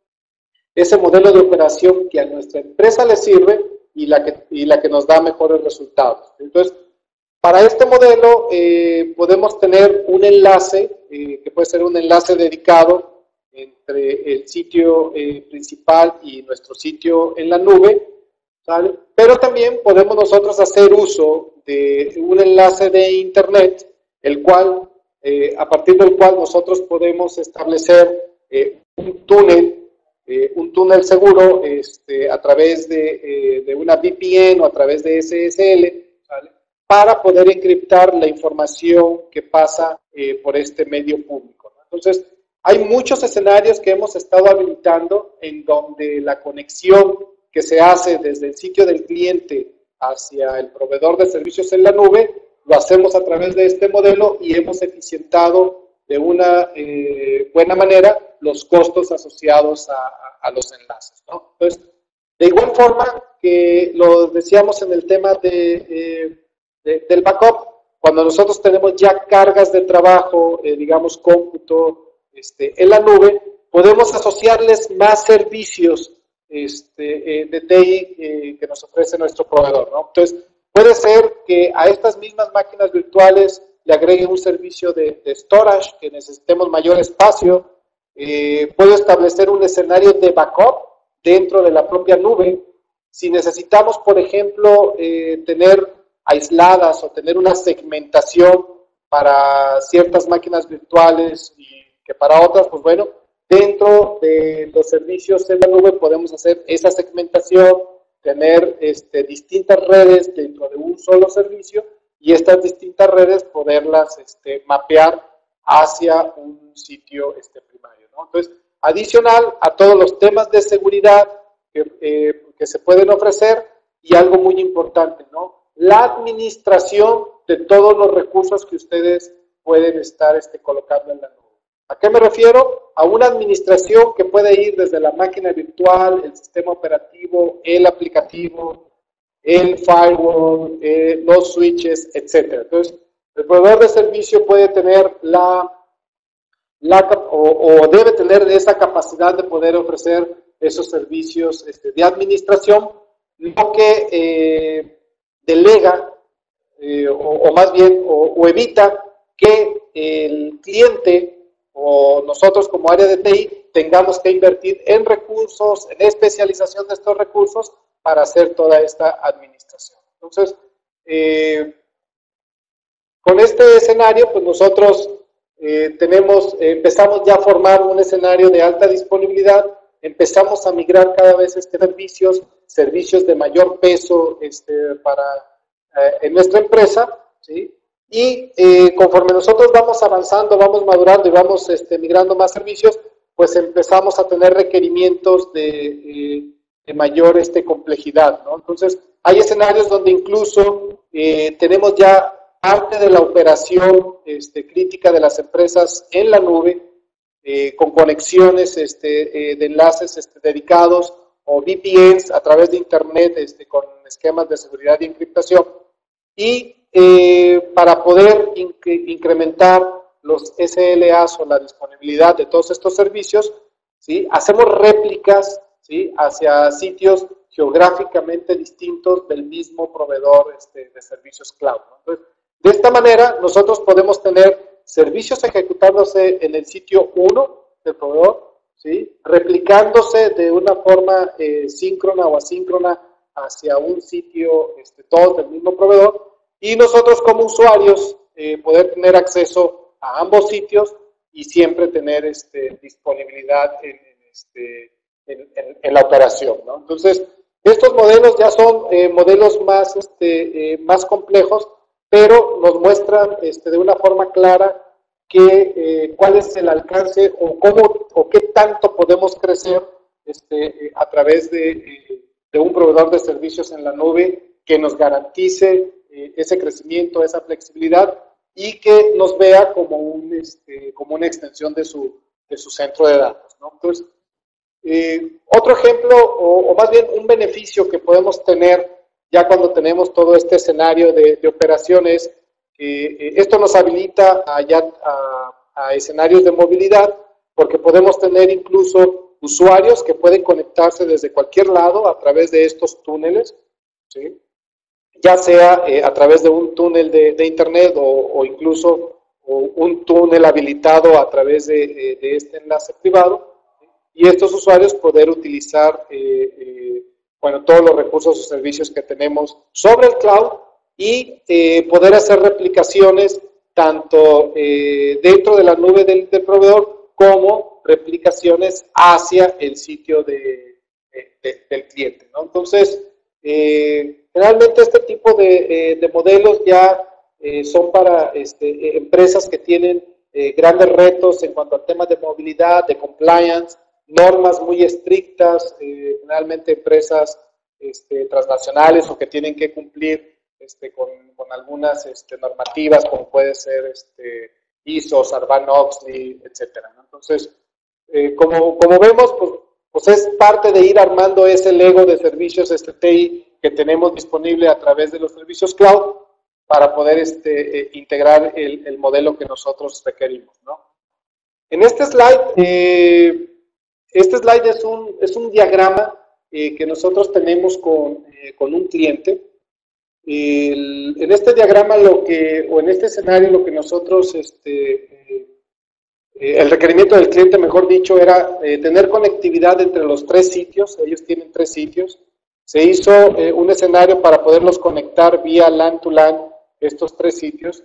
ese modelo de operación que a nuestra empresa le sirve y la que, y la que nos da mejores resultados. Entonces, para este modelo eh, podemos tener un enlace, eh, que puede ser un enlace dedicado entre el sitio eh, principal y nuestro sitio en la nube, ¿vale? Pero también podemos nosotros hacer uso de un enlace de internet, el cual, eh, a partir del cual nosotros podemos establecer eh, un túnel, eh, un túnel seguro este, a través de, eh, de una V P N o a través de S S L, ¿vale? Para poder encriptar la información que pasa eh, por este medio público, ¿no? Entonces, hay muchos escenarios que hemos estado habilitando en donde la conexión que se hace desde el sitio del cliente hacia el proveedor de servicios en la nube, lo hacemos a través de este modelo y hemos eficientado de una eh, buena manera los costos asociados a, a, a los enlaces, ¿no? Entonces, de igual forma que lo decíamos en el tema de, eh, de, del backup, cuando nosotros tenemos ya cargas de trabajo, eh, digamos cómputo este, en la nube, podemos asociarles más servicios este, eh, de T I eh, que nos ofrece nuestro proveedor, ¿no? Entonces, puede ser que a estas mismas máquinas virtuales le agregue un servicio de, de storage, que necesitemos mayor espacio. Eh, puedo establecer un escenario de backup dentro de la propia nube. Si necesitamos, por ejemplo, eh, tener aisladas o tener una segmentación para ciertas máquinas virtuales y que para otras, pues bueno, dentro de los servicios en la nube podemos hacer esa segmentación, tener este, distintas redes dentro de un solo servicio y estas distintas redes poderlas este, mapear hacia un sitio este, primario, ¿no? Entonces, adicional a todos los temas de seguridad que, eh, que se pueden ofrecer y algo muy importante, ¿no? La administración de todos los recursos que ustedes pueden estar este, colocando en la nube. ¿A qué me refiero? A una administración que puede ir desde la máquina virtual, el sistema operativo, el aplicativo, el firewall, eh, los switches, etcétera. Entonces, el proveedor de servicio puede tener la, la o, o debe tener esa capacidad de poder ofrecer esos servicios este, de administración, lo que eh, delega, eh, o, o más bien, o, o evita que el cliente o nosotros como área de T I tengamos que invertir en recursos, en especialización de estos recursos para hacer toda esta administración. Entonces, eh, con este escenario, pues nosotros eh, tenemos, eh, empezamos ya a formar un escenario de alta disponibilidad, empezamos a migrar cada vez este servicios, servicios de mayor peso este, para, eh, en nuestra empresa, ¿sí? Y eh, conforme nosotros vamos avanzando, vamos madurando y vamos este, migrando más servicios, pues empezamos a tener requerimientos de, eh, de mayor este, complejidad, ¿no? Entonces, hay escenarios donde incluso eh, tenemos ya parte de la operación este, crítica de las empresas en la nube, eh, con conexiones este, eh, de enlaces este, dedicados o V P Ns a través de Internet este, con esquemas de seguridad y encriptación. Y Eh, para poder inc incrementar los S L As o la disponibilidad de todos estos servicios, ¿sí? Hacemos réplicas, ¿sí? Hacia sitios geográficamente distintos del mismo proveedor este, de servicios cloud, ¿no? Entonces, de esta manera, nosotros podemos tener servicios ejecutándose en el sitio uno del proveedor, ¿sí? Replicándose de una forma eh, síncrona o asíncrona hacia un sitio, este, todos del mismo proveedor, y nosotros como usuarios eh, poder tener acceso a ambos sitios y siempre tener este, disponibilidad en, en, este, en, en, en la operación, ¿no? Entonces, estos modelos ya son eh, modelos más, este, eh, más complejos, pero nos muestran este, de una forma clara que, eh, cuál es el alcance o cómo o qué tanto podemos crecer este, eh, a través de, eh, de un proveedor de servicios en la nube que nos garantice eh, ese crecimiento, esa flexibilidad y que nos vea como, un, este, como una extensión de su, de su centro de datos, ¿no? Entonces, eh, otro ejemplo, o, o más bien un beneficio que podemos tener ya cuando tenemos todo este escenario de, de operaciones, eh, esto nos habilita a, ya, a, a escenarios de movilidad, porque podemos tener incluso usuarios que pueden conectarse desde cualquier lado a través de estos túneles, ¿sí? Ya sea eh, a través de un túnel de, de internet o, o incluso o un túnel habilitado a través de, eh, de este enlace privado, y estos usuarios poder utilizar eh, eh, bueno, todos los recursos o servicios que tenemos sobre el cloud y eh, poder hacer replicaciones tanto eh, dentro de la nube del, del proveedor como replicaciones hacia el sitio de, de, de, del cliente, ¿no? Entonces, eh, generalmente este tipo de, eh, de modelos ya eh, son para este, empresas que tienen eh, grandes retos en cuanto al tema de movilidad, de compliance, normas muy estrictas, eh, generalmente empresas este, transnacionales o que tienen que cumplir este, con, con algunas este, normativas como puede ser este, I S O, Sarbanes-Oxley, etcétera, ¿no? Entonces, eh, como, como vemos, pues, pues es parte de ir armando ese Lego de servicios este, T I que tenemos disponible a través de los servicios cloud para poder este, eh, integrar el, el modelo que nosotros requerimos, ¿no? En este slide, eh, Este slide es un, es un diagrama eh, que nosotros tenemos con, eh, con un cliente. El, en este diagrama, lo que, o en este escenario, lo que nosotros, este, eh, el requerimiento del cliente, mejor dicho, era eh, tener conectividad entre los tres sitios. Ellos tienen tres sitios. Se hizo eh, un escenario para poderlos conectar vía LAN to LAN, estos tres sitios.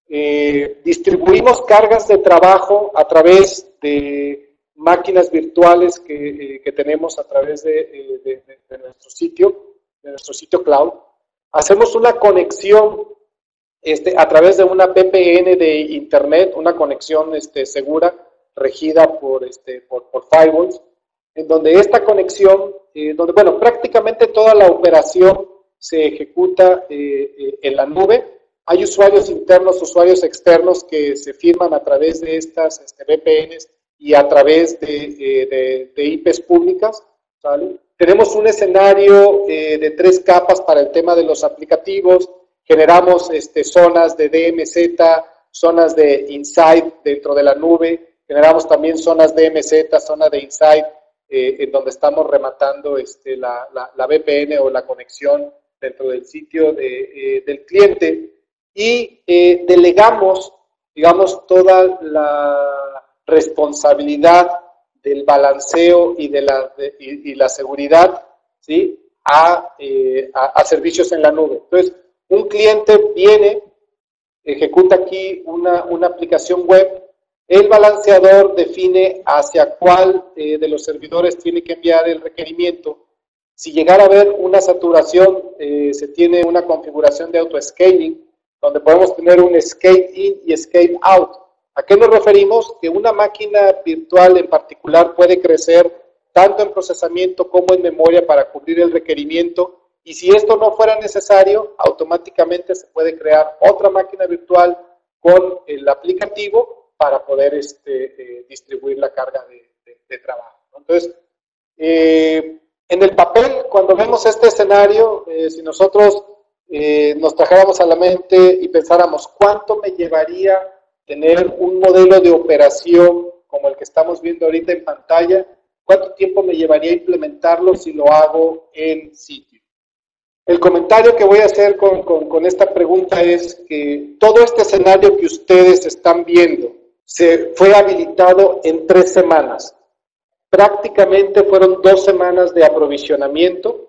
Eh, distribuimos cargas de trabajo a través de máquinas virtuales que, eh, que tenemos a través de, de, de, de nuestro sitio, de nuestro sitio cloud. Hacemos una conexión este, a través de una V P N de internet, una conexión este, segura, regida por, este, por, por firewalls, en donde esta conexión, eh, donde, bueno, prácticamente toda la operación se ejecuta eh, eh, en la nube. Hay usuarios internos, usuarios externos que se firman a través de estas este, V P Ns y a través de, de, de I Pes públicas, ¿vale? Tenemos un escenario eh, de tres capas para el tema de los aplicativos, generamos este, zonas de D M Z, zonas de Inside dentro de la nube, generamos también zonas D M Z, zona de Inside, eh, en donde estamos rematando este, la, la, la V P N o la conexión dentro del sitio de, eh, del cliente, y eh, delegamos, digamos, toda la responsabilidad del balanceo y de la, de, y, y la seguridad, ¿sí? a, eh, a, a servicios en la nube. Entonces, un cliente viene, ejecuta aquí una, una aplicación web, el balanceador define hacia cuál eh, de los servidores tiene que enviar el requerimiento. Si llegara a haber una saturación, eh, se tiene una configuración de auto-scaling, donde podemos tener un scale in y scale out. ¿A qué nos referimos? Que una máquina virtual en particular puede crecer tanto en procesamiento como en memoria para cubrir el requerimiento, y si esto no fuera necesario, automáticamente se puede crear otra máquina virtual con el aplicativo para poder este, eh, distribuir la carga de, de, de trabajo. Entonces, eh, en el papel, cuando vemos este escenario, eh, si nosotros eh, nos trajéramos a la mente y pensáramos cuánto me llevaría tener un modelo de operación como el que estamos viendo ahorita en pantalla, ¿cuánto tiempo me llevaría a implementarlo si lo hago en sitio? El comentario que voy a hacer con, con, con esta pregunta es que todo este escenario que ustedes están viendo se fue habilitado en tres semanas. Prácticamente fueron dos semanas de aprovisionamiento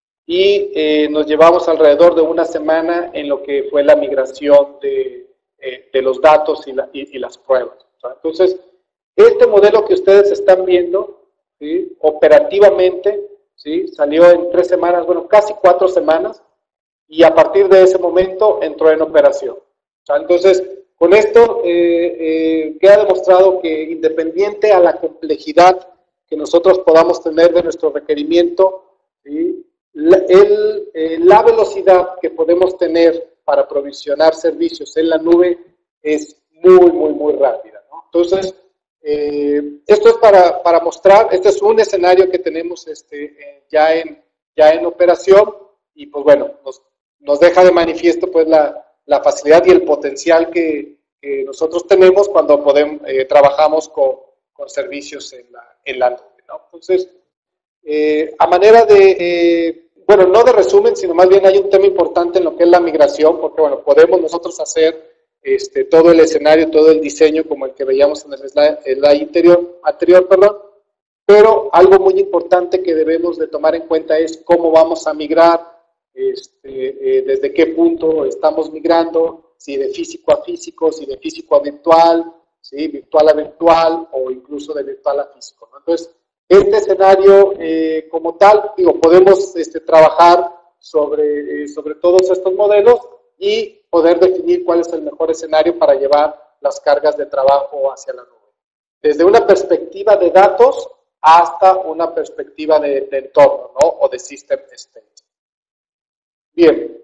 y eh, nos llevamos alrededor de una semana en lo que fue la migración de, eh, de los datos y, la, y, y las pruebas. Entonces, este modelo que ustedes están viendo, ¿sí?, operativamente, ¿sí?, salió en tres semanas, bueno, casi cuatro semanas, y a partir de ese momento entró en operación. Entonces, con esto eh, eh, queda demostrado que independiente a la complejidad que nosotros podamos tener de nuestro requerimiento, ¿sí?, la, el, eh, la velocidad que podemos tener para provisionar servicios en la nube es muy, muy, muy rápida, ¿no? Entonces, eh, esto es para, para mostrar, este es un escenario que tenemos este, eh, ya, en, ya en operación y pues bueno, nos, nos deja de manifiesto pues la, la facilidad y el potencial que, que nosotros tenemos cuando podemos, eh, trabajamos con, con servicios en la, en la nube, ¿no? Entonces, eh, a manera de, eh, bueno, no de resumen, sino más bien hay un tema importante en lo que es la migración, porque bueno, podemos nosotros hacer este, todo el escenario, todo el diseño como el que veíamos en el slide, el slide anterior, anterior, perdón, pero algo muy importante que debemos de tomar en cuenta es cómo vamos a migrar, este, eh, desde qué punto estamos migrando, si de físico a físico, si de físico a virtual, ¿sí?, virtual a virtual o incluso de virtual a físico, ¿no? Entonces, este escenario eh, como tal, digo, podemos este, trabajar sobre, eh, sobre todos estos modelos y poder definir cuál es el mejor escenario para llevar las cargas de trabajo hacia la nube. Desde una perspectiva de datos hasta una perspectiva de, de entorno, ¿no?, o de system state. Bien,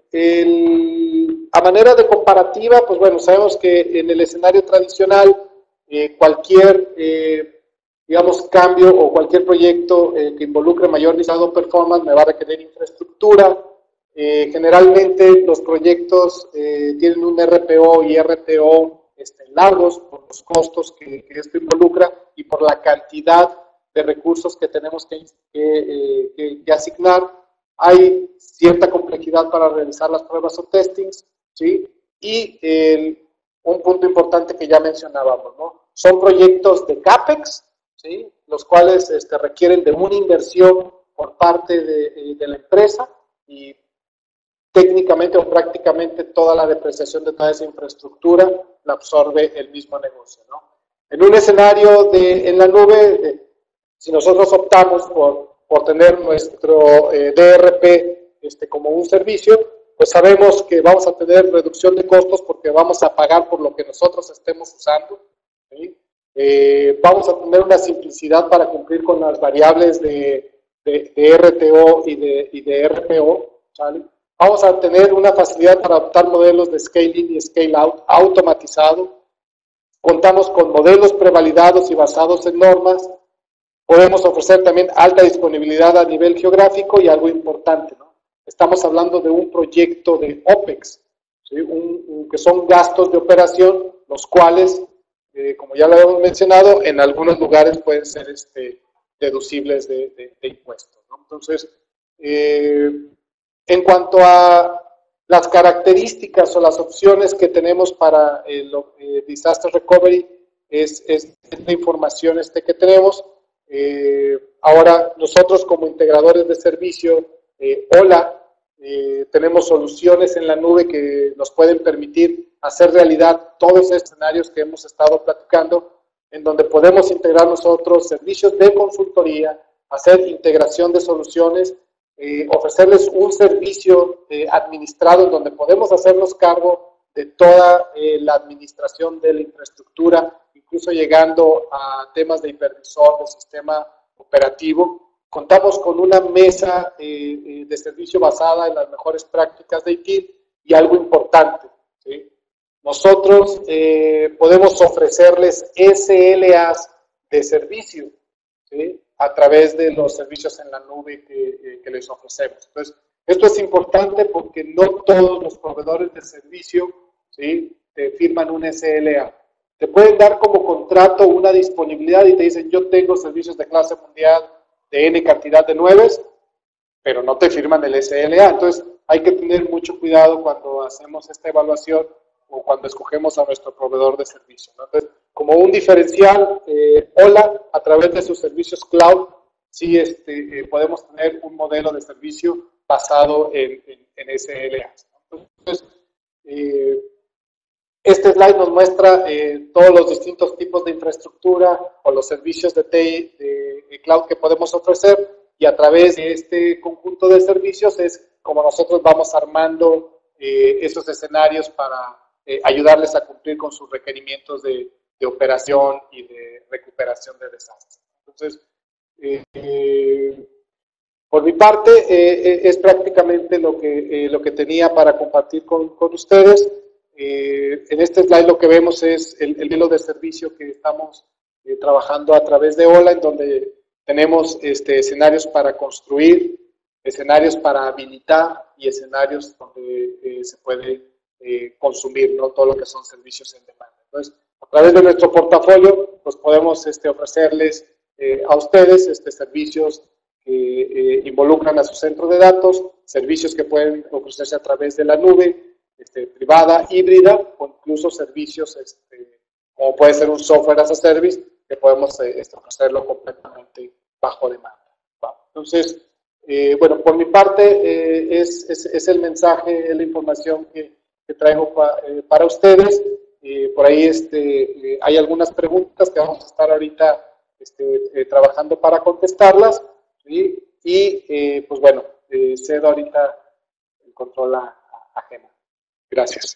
el, a manera de comparativa, pues bueno, sabemos que en el escenario tradicional, eh, cualquier, eh, digamos, cambio o cualquier proyecto eh, que involucre mayor listado performance me va a requerir infraestructura. Eh, generalmente los proyectos eh, tienen un R P O y R T O este, largos por los costos que, que esto involucra y por la cantidad de recursos que tenemos que, que, eh, que, que asignar. Hay cierta complejidad para realizar las pruebas o testings, ¿sí? Y el, un punto importante que ya mencionábamos, ¿no? Son proyectos de CAPEX, ¿sí?, los cuales este, requieren de una inversión por parte de, de la empresa y técnicamente o prácticamente toda la depreciación de toda esa infraestructura la absorbe el mismo negocio, ¿no? En un escenario de, en la nube, de, si nosotros optamos por, por tener nuestro eh, D R P este, como un servicio, pues sabemos que vamos a tener reducción de costos porque vamos a pagar por lo que nosotros estemos usando, ¿sí? Eh, vamos a tener una simplicidad para cumplir con las variables de, de, de R T O y de, y de R P O, ¿sale? Vamos a tener una facilidad para adoptar modelos de scale-in y scale-out automatizado. Contamos con modelos prevalidados y basados en normas. Podemos ofrecer también alta disponibilidad a nivel geográfico y algo importante, ¿no? Estamos hablando de un proyecto de OPEX, ¿sí?, un, un, que son gastos de operación, los cuales, eh, como ya lo hemos mencionado, en algunos lugares pueden ser este, deducibles de, de, de impuestos, ¿no? Entonces, eh, en cuanto a las características o las opciones que tenemos para el eh, Disaster Recovery, es, es la información este que tenemos. Eh, ahora, nosotros como integradores de servicio, eh, Hola, eh, tenemos soluciones en la nube que nos pueden permitir hacer realidad todos esos escenarios que hemos estado platicando, en donde podemos integrar nosotros servicios de consultoría, hacer integración de soluciones, Eh, ofrecerles un servicio eh, administrado en donde podemos hacernos cargo de toda eh, la administración de la infraestructura, incluso llegando a temas de hipervisor, de sistema operativo. Contamos con una mesa eh, de servicio basada en las mejores prácticas de I T I L y algo importante, ¿sí? Nosotros eh, podemos ofrecerles S L As de servicio, ¿sí?, a través de los servicios en la nube que, eh, que les ofrecemos. Entonces, esto es importante porque no todos los proveedores de servicio, ¿sí?, te firman un S L A. te pueden dar como contrato una disponibilidad y te dicen, yo tengo servicios de clase mundial de N cantidad de nueves, pero no te firman el S L A. Entonces, hay que tener mucho cuidado cuando hacemos esta evaluación o cuando escogemos a nuestro proveedor de servicio, ¿no? Entonces, como un diferencial, eh, Ola, a través de sus servicios cloud, sí este, eh, podemos tener un modelo de servicio basado en, en, en S L A. Entonces, eh, este slide nos muestra eh, todos los distintos tipos de infraestructura o los servicios de, T I, de, de cloud que podemos ofrecer, y a través de este conjunto de servicios es como nosotros vamos armando eh, esos escenarios para eh, ayudarles a cumplir con sus requerimientos de, de operación y de recuperación de desastres. Entonces, eh, eh, por mi parte, eh, es prácticamente lo que, eh, lo que tenía para compartir con, con ustedes. Eh, en este slide lo que vemos es el, el modelo de servicio que estamos eh, trabajando a través de Ola, en donde tenemos este, escenarios para construir, escenarios para habilitar y escenarios donde eh, se puede eh, consumir, ¿no? Todo lo que son servicios en demanda. Entonces, a través de nuestro portafolio, pues podemos este, ofrecerles eh, a ustedes este, servicios que eh, involucran a su centro de datos, servicios que pueden ofrecerse a través de la nube, este, privada, híbrida, o incluso servicios este, como puede ser un software as a service, que podemos eh, este, ofrecerlo completamente bajo demanda. ¿Va? Entonces, eh, bueno, por mi parte eh, es, es, es el mensaje, es la información que, que traigo pa, eh, para ustedes. Eh, por ahí este, eh, hay algunas preguntas que vamos a estar ahorita este, eh, trabajando para contestarlas. ¿Sí? Y eh, pues bueno, eh, cedo ahorita el control a, a Gema. Gracias.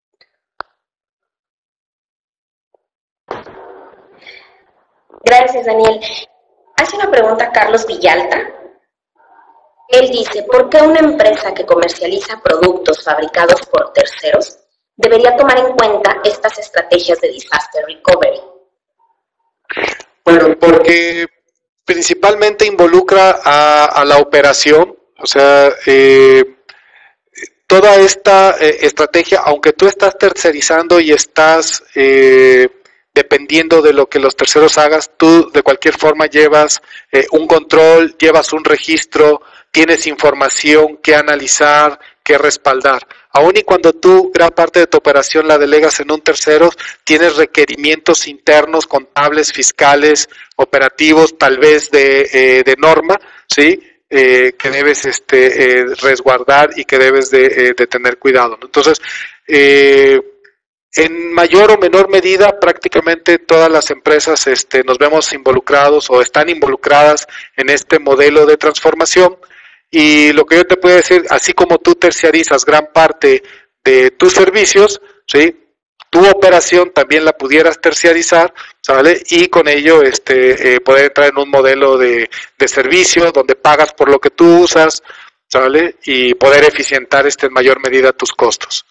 Gracias, Daniel. Hace una pregunta Carlos Villalta. Él dice, ¿por qué una empresa que comercializa productos fabricados por terceros debería tomar en cuenta estas estrategias de disaster recovery? Bueno, porque principalmente involucra a, a la operación, o sea, eh, toda esta eh, estrategia, aunque tú estás tercerizando y estás eh, dependiendo de lo que los terceros hagas, tú de cualquier forma llevas eh, un control, llevas un registro, tienes información que analizar, que respaldar. Aún y cuando tú gran parte de tu operación la delegas en un tercero, tienes requerimientos internos, contables, fiscales, operativos, tal vez de, eh, de norma, ¿sí? Eh, que debes este, eh, resguardar y que debes de, eh, de tener cuidado, ¿no? Entonces, eh, en mayor o menor medida, prácticamente todas las empresas este, nos vemos involucrados o están involucradas en este modelo de transformación. Y lo que yo te puedo decir, así como tú terciarizas gran parte de tus servicios, ¿sí? Tu operación también la pudieras terciarizar, ¿sale? Y con ello este, eh, poder entrar en un modelo de, de servicio donde pagas por lo que tú usas, ¿sale? Y poder eficientar este, en mayor medida tus costos.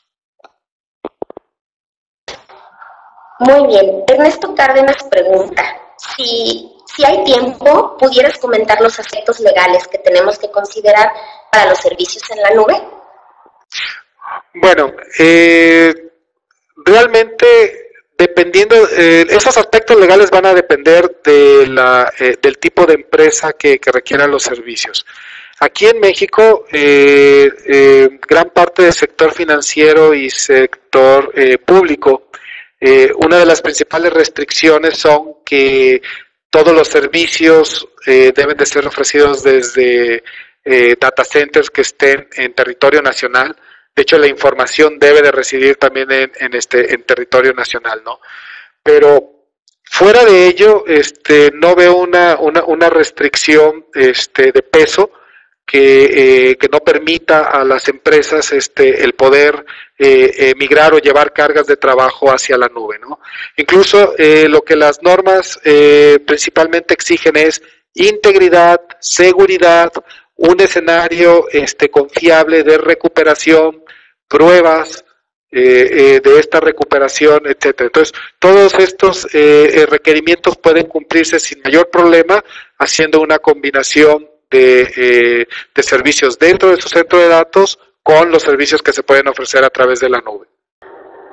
Muy bien. Ernesto Cárdenas pregunta, si, si hay tiempo, ¿pudieras comentar los aspectos legales que tenemos que considerar para los servicios en la nube? Bueno, eh, realmente dependiendo, eh, esos aspectos legales van a depender de la, eh, del tipo de empresa que, que requiera los servicios. Aquí en México, eh, eh, gran parte del sector financiero y sector eh, público, eh, una de las principales restricciones son que todos los servicios eh, deben de ser ofrecidos desde eh, data centers que estén en territorio nacional. De hecho, la información debe de residir también en, en, este, en territorio nacional, ¿no? Pero fuera de ello, este, no veo una, una, una restricción este, de peso que, eh, que no permita a las empresas este, el poder eh, eh, migrar o llevar cargas de trabajo hacia la nube, ¿no? Incluso eh, lo que las normas eh, principalmente exigen es integridad, seguridad, un escenario este, confiable de recuperación, pruebas eh, eh, de esta recuperación, etcétera. Entonces, todos estos eh, requerimientos pueden cumplirse sin mayor problema haciendo una combinación de, eh, de servicios dentro de su centro de datos con los servicios que se pueden ofrecer a través de la nube.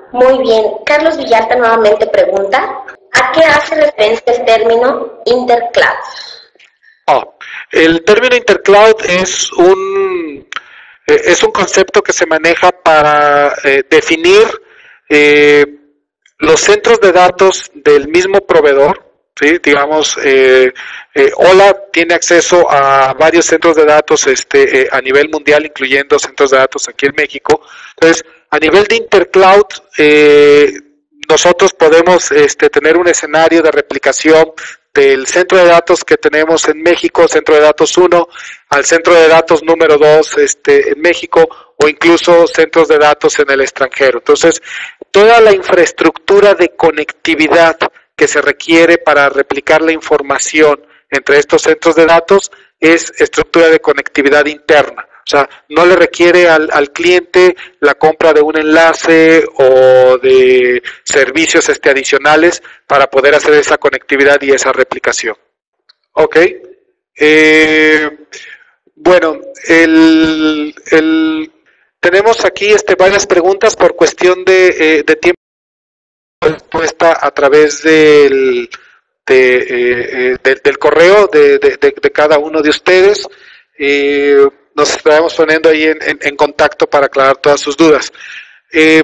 Muy bien. Carlos Villalta nuevamente pregunta, ¿a qué hace referencia el término intercloud? Oh, el término intercloud es un, eh, es un concepto que se maneja para eh, definir eh, los centros de datos del mismo proveedor. ¿Sí? Digamos, eh, eh, Ola tiene acceso a varios centros de datos este, eh, a nivel mundial, incluyendo centros de datos aquí en México. Entonces, a nivel de intercloud, eh, nosotros podemos este, tener un escenario de replicación del centro de datos que tenemos en México, centro de datos uno, al centro de datos número dos este, en México, o incluso centros de datos en el extranjero. Entonces, toda la infraestructura de conectividad que se requiere para replicar la información entre estos centros de datos es estructura de conectividad interna. O sea, no le requiere al, al cliente la compra de un enlace o de servicios este, adicionales para poder hacer esa conectividad y esa replicación. Ok. Eh, bueno, el, el, tenemos aquí este, varias preguntas por cuestión de, eh, de tiempo. Respuesta a través del, de, eh, de, del correo de, de, de, de cada uno de ustedes. Eh, nos estaremos poniendo ahí en, en, en contacto para aclarar todas sus dudas. Eh,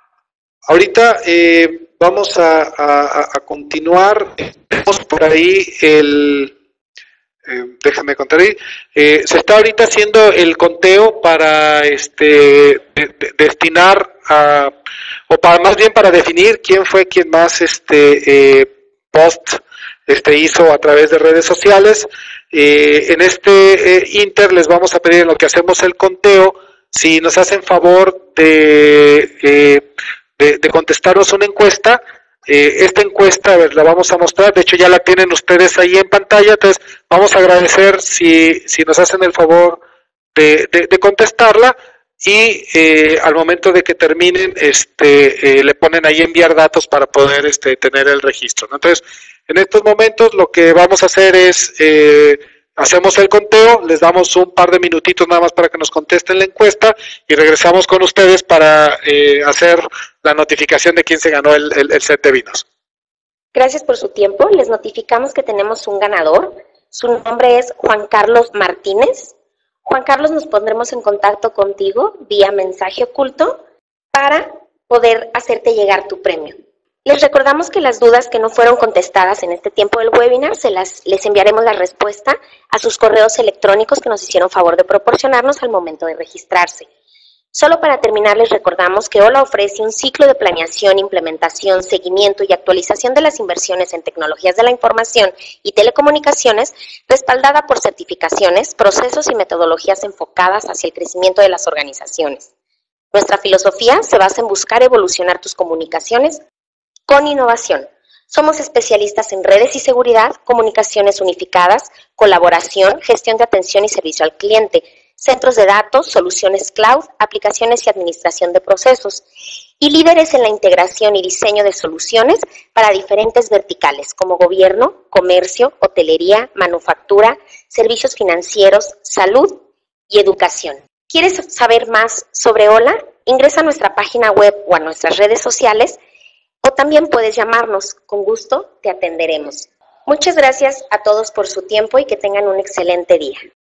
ahorita eh, vamos a, a, a continuar. Tenemos por ahí el... Eh, déjame contar ahí. Eh, se está ahorita haciendo el conteo para este de, de, destinar a, o para más bien para definir quién fue quien más este eh, post este hizo a través de redes sociales. Eh, en este eh, inter les vamos a pedir en lo que hacemos el conteo, si nos hacen favor de, eh, de, de contestarnos una encuesta. Eh, esta encuesta, a ver, la vamos a mostrar, de hecho ya la tienen ustedes ahí en pantalla, entonces vamos a agradecer si, si nos hacen el favor de, de, de contestarla y eh, al momento de que terminen este, eh, le ponen ahí enviar datos para poder este, tener el registro, ¿no? Entonces, en estos momentos lo que vamos a hacer es, eh, hacemos el conteo, les damos un par de minutitos nada más para que nos contesten la encuesta y regresamos con ustedes para eh, hacer la notificación de quién se ganó el, el, el set de vinos. Gracias por su tiempo. Les notificamos que tenemos un ganador. Su nombre es Juan Carlos Martínez. Juan Carlos, nos pondremos en contacto contigo vía mensaje oculto para poder hacerte llegar tu premio. Les recordamos que las dudas que no fueron contestadas en este tiempo del webinar, se las, les enviaremos la respuesta a sus correos electrónicos que nos hicieron favor de proporcionarnos al momento de registrarse. Solo para terminar, les recordamos que Ola ofrece un ciclo de planeación, implementación, seguimiento y actualización de las inversiones en tecnologías de la información y telecomunicaciones, respaldada por certificaciones, procesos y metodologías enfocadas hacia el crecimiento de las organizaciones. Nuestra filosofía se basa en buscar evolucionar tus comunicaciones con innovación. Somos especialistas en redes y seguridad, comunicaciones unificadas, colaboración, gestión de atención y servicio al cliente, centros de datos, soluciones cloud, aplicaciones y administración de procesos, y líderes en la integración y diseño de soluciones para diferentes verticales como gobierno, comercio, hotelería, manufactura, servicios financieros, salud y educación. ¿Quieres saber más sobre Ola? Ingresa a nuestra página web o a nuestras redes sociales o también puedes llamarnos. Con gusto te atenderemos. Muchas gracias a todos por su tiempo y que tengan un excelente día.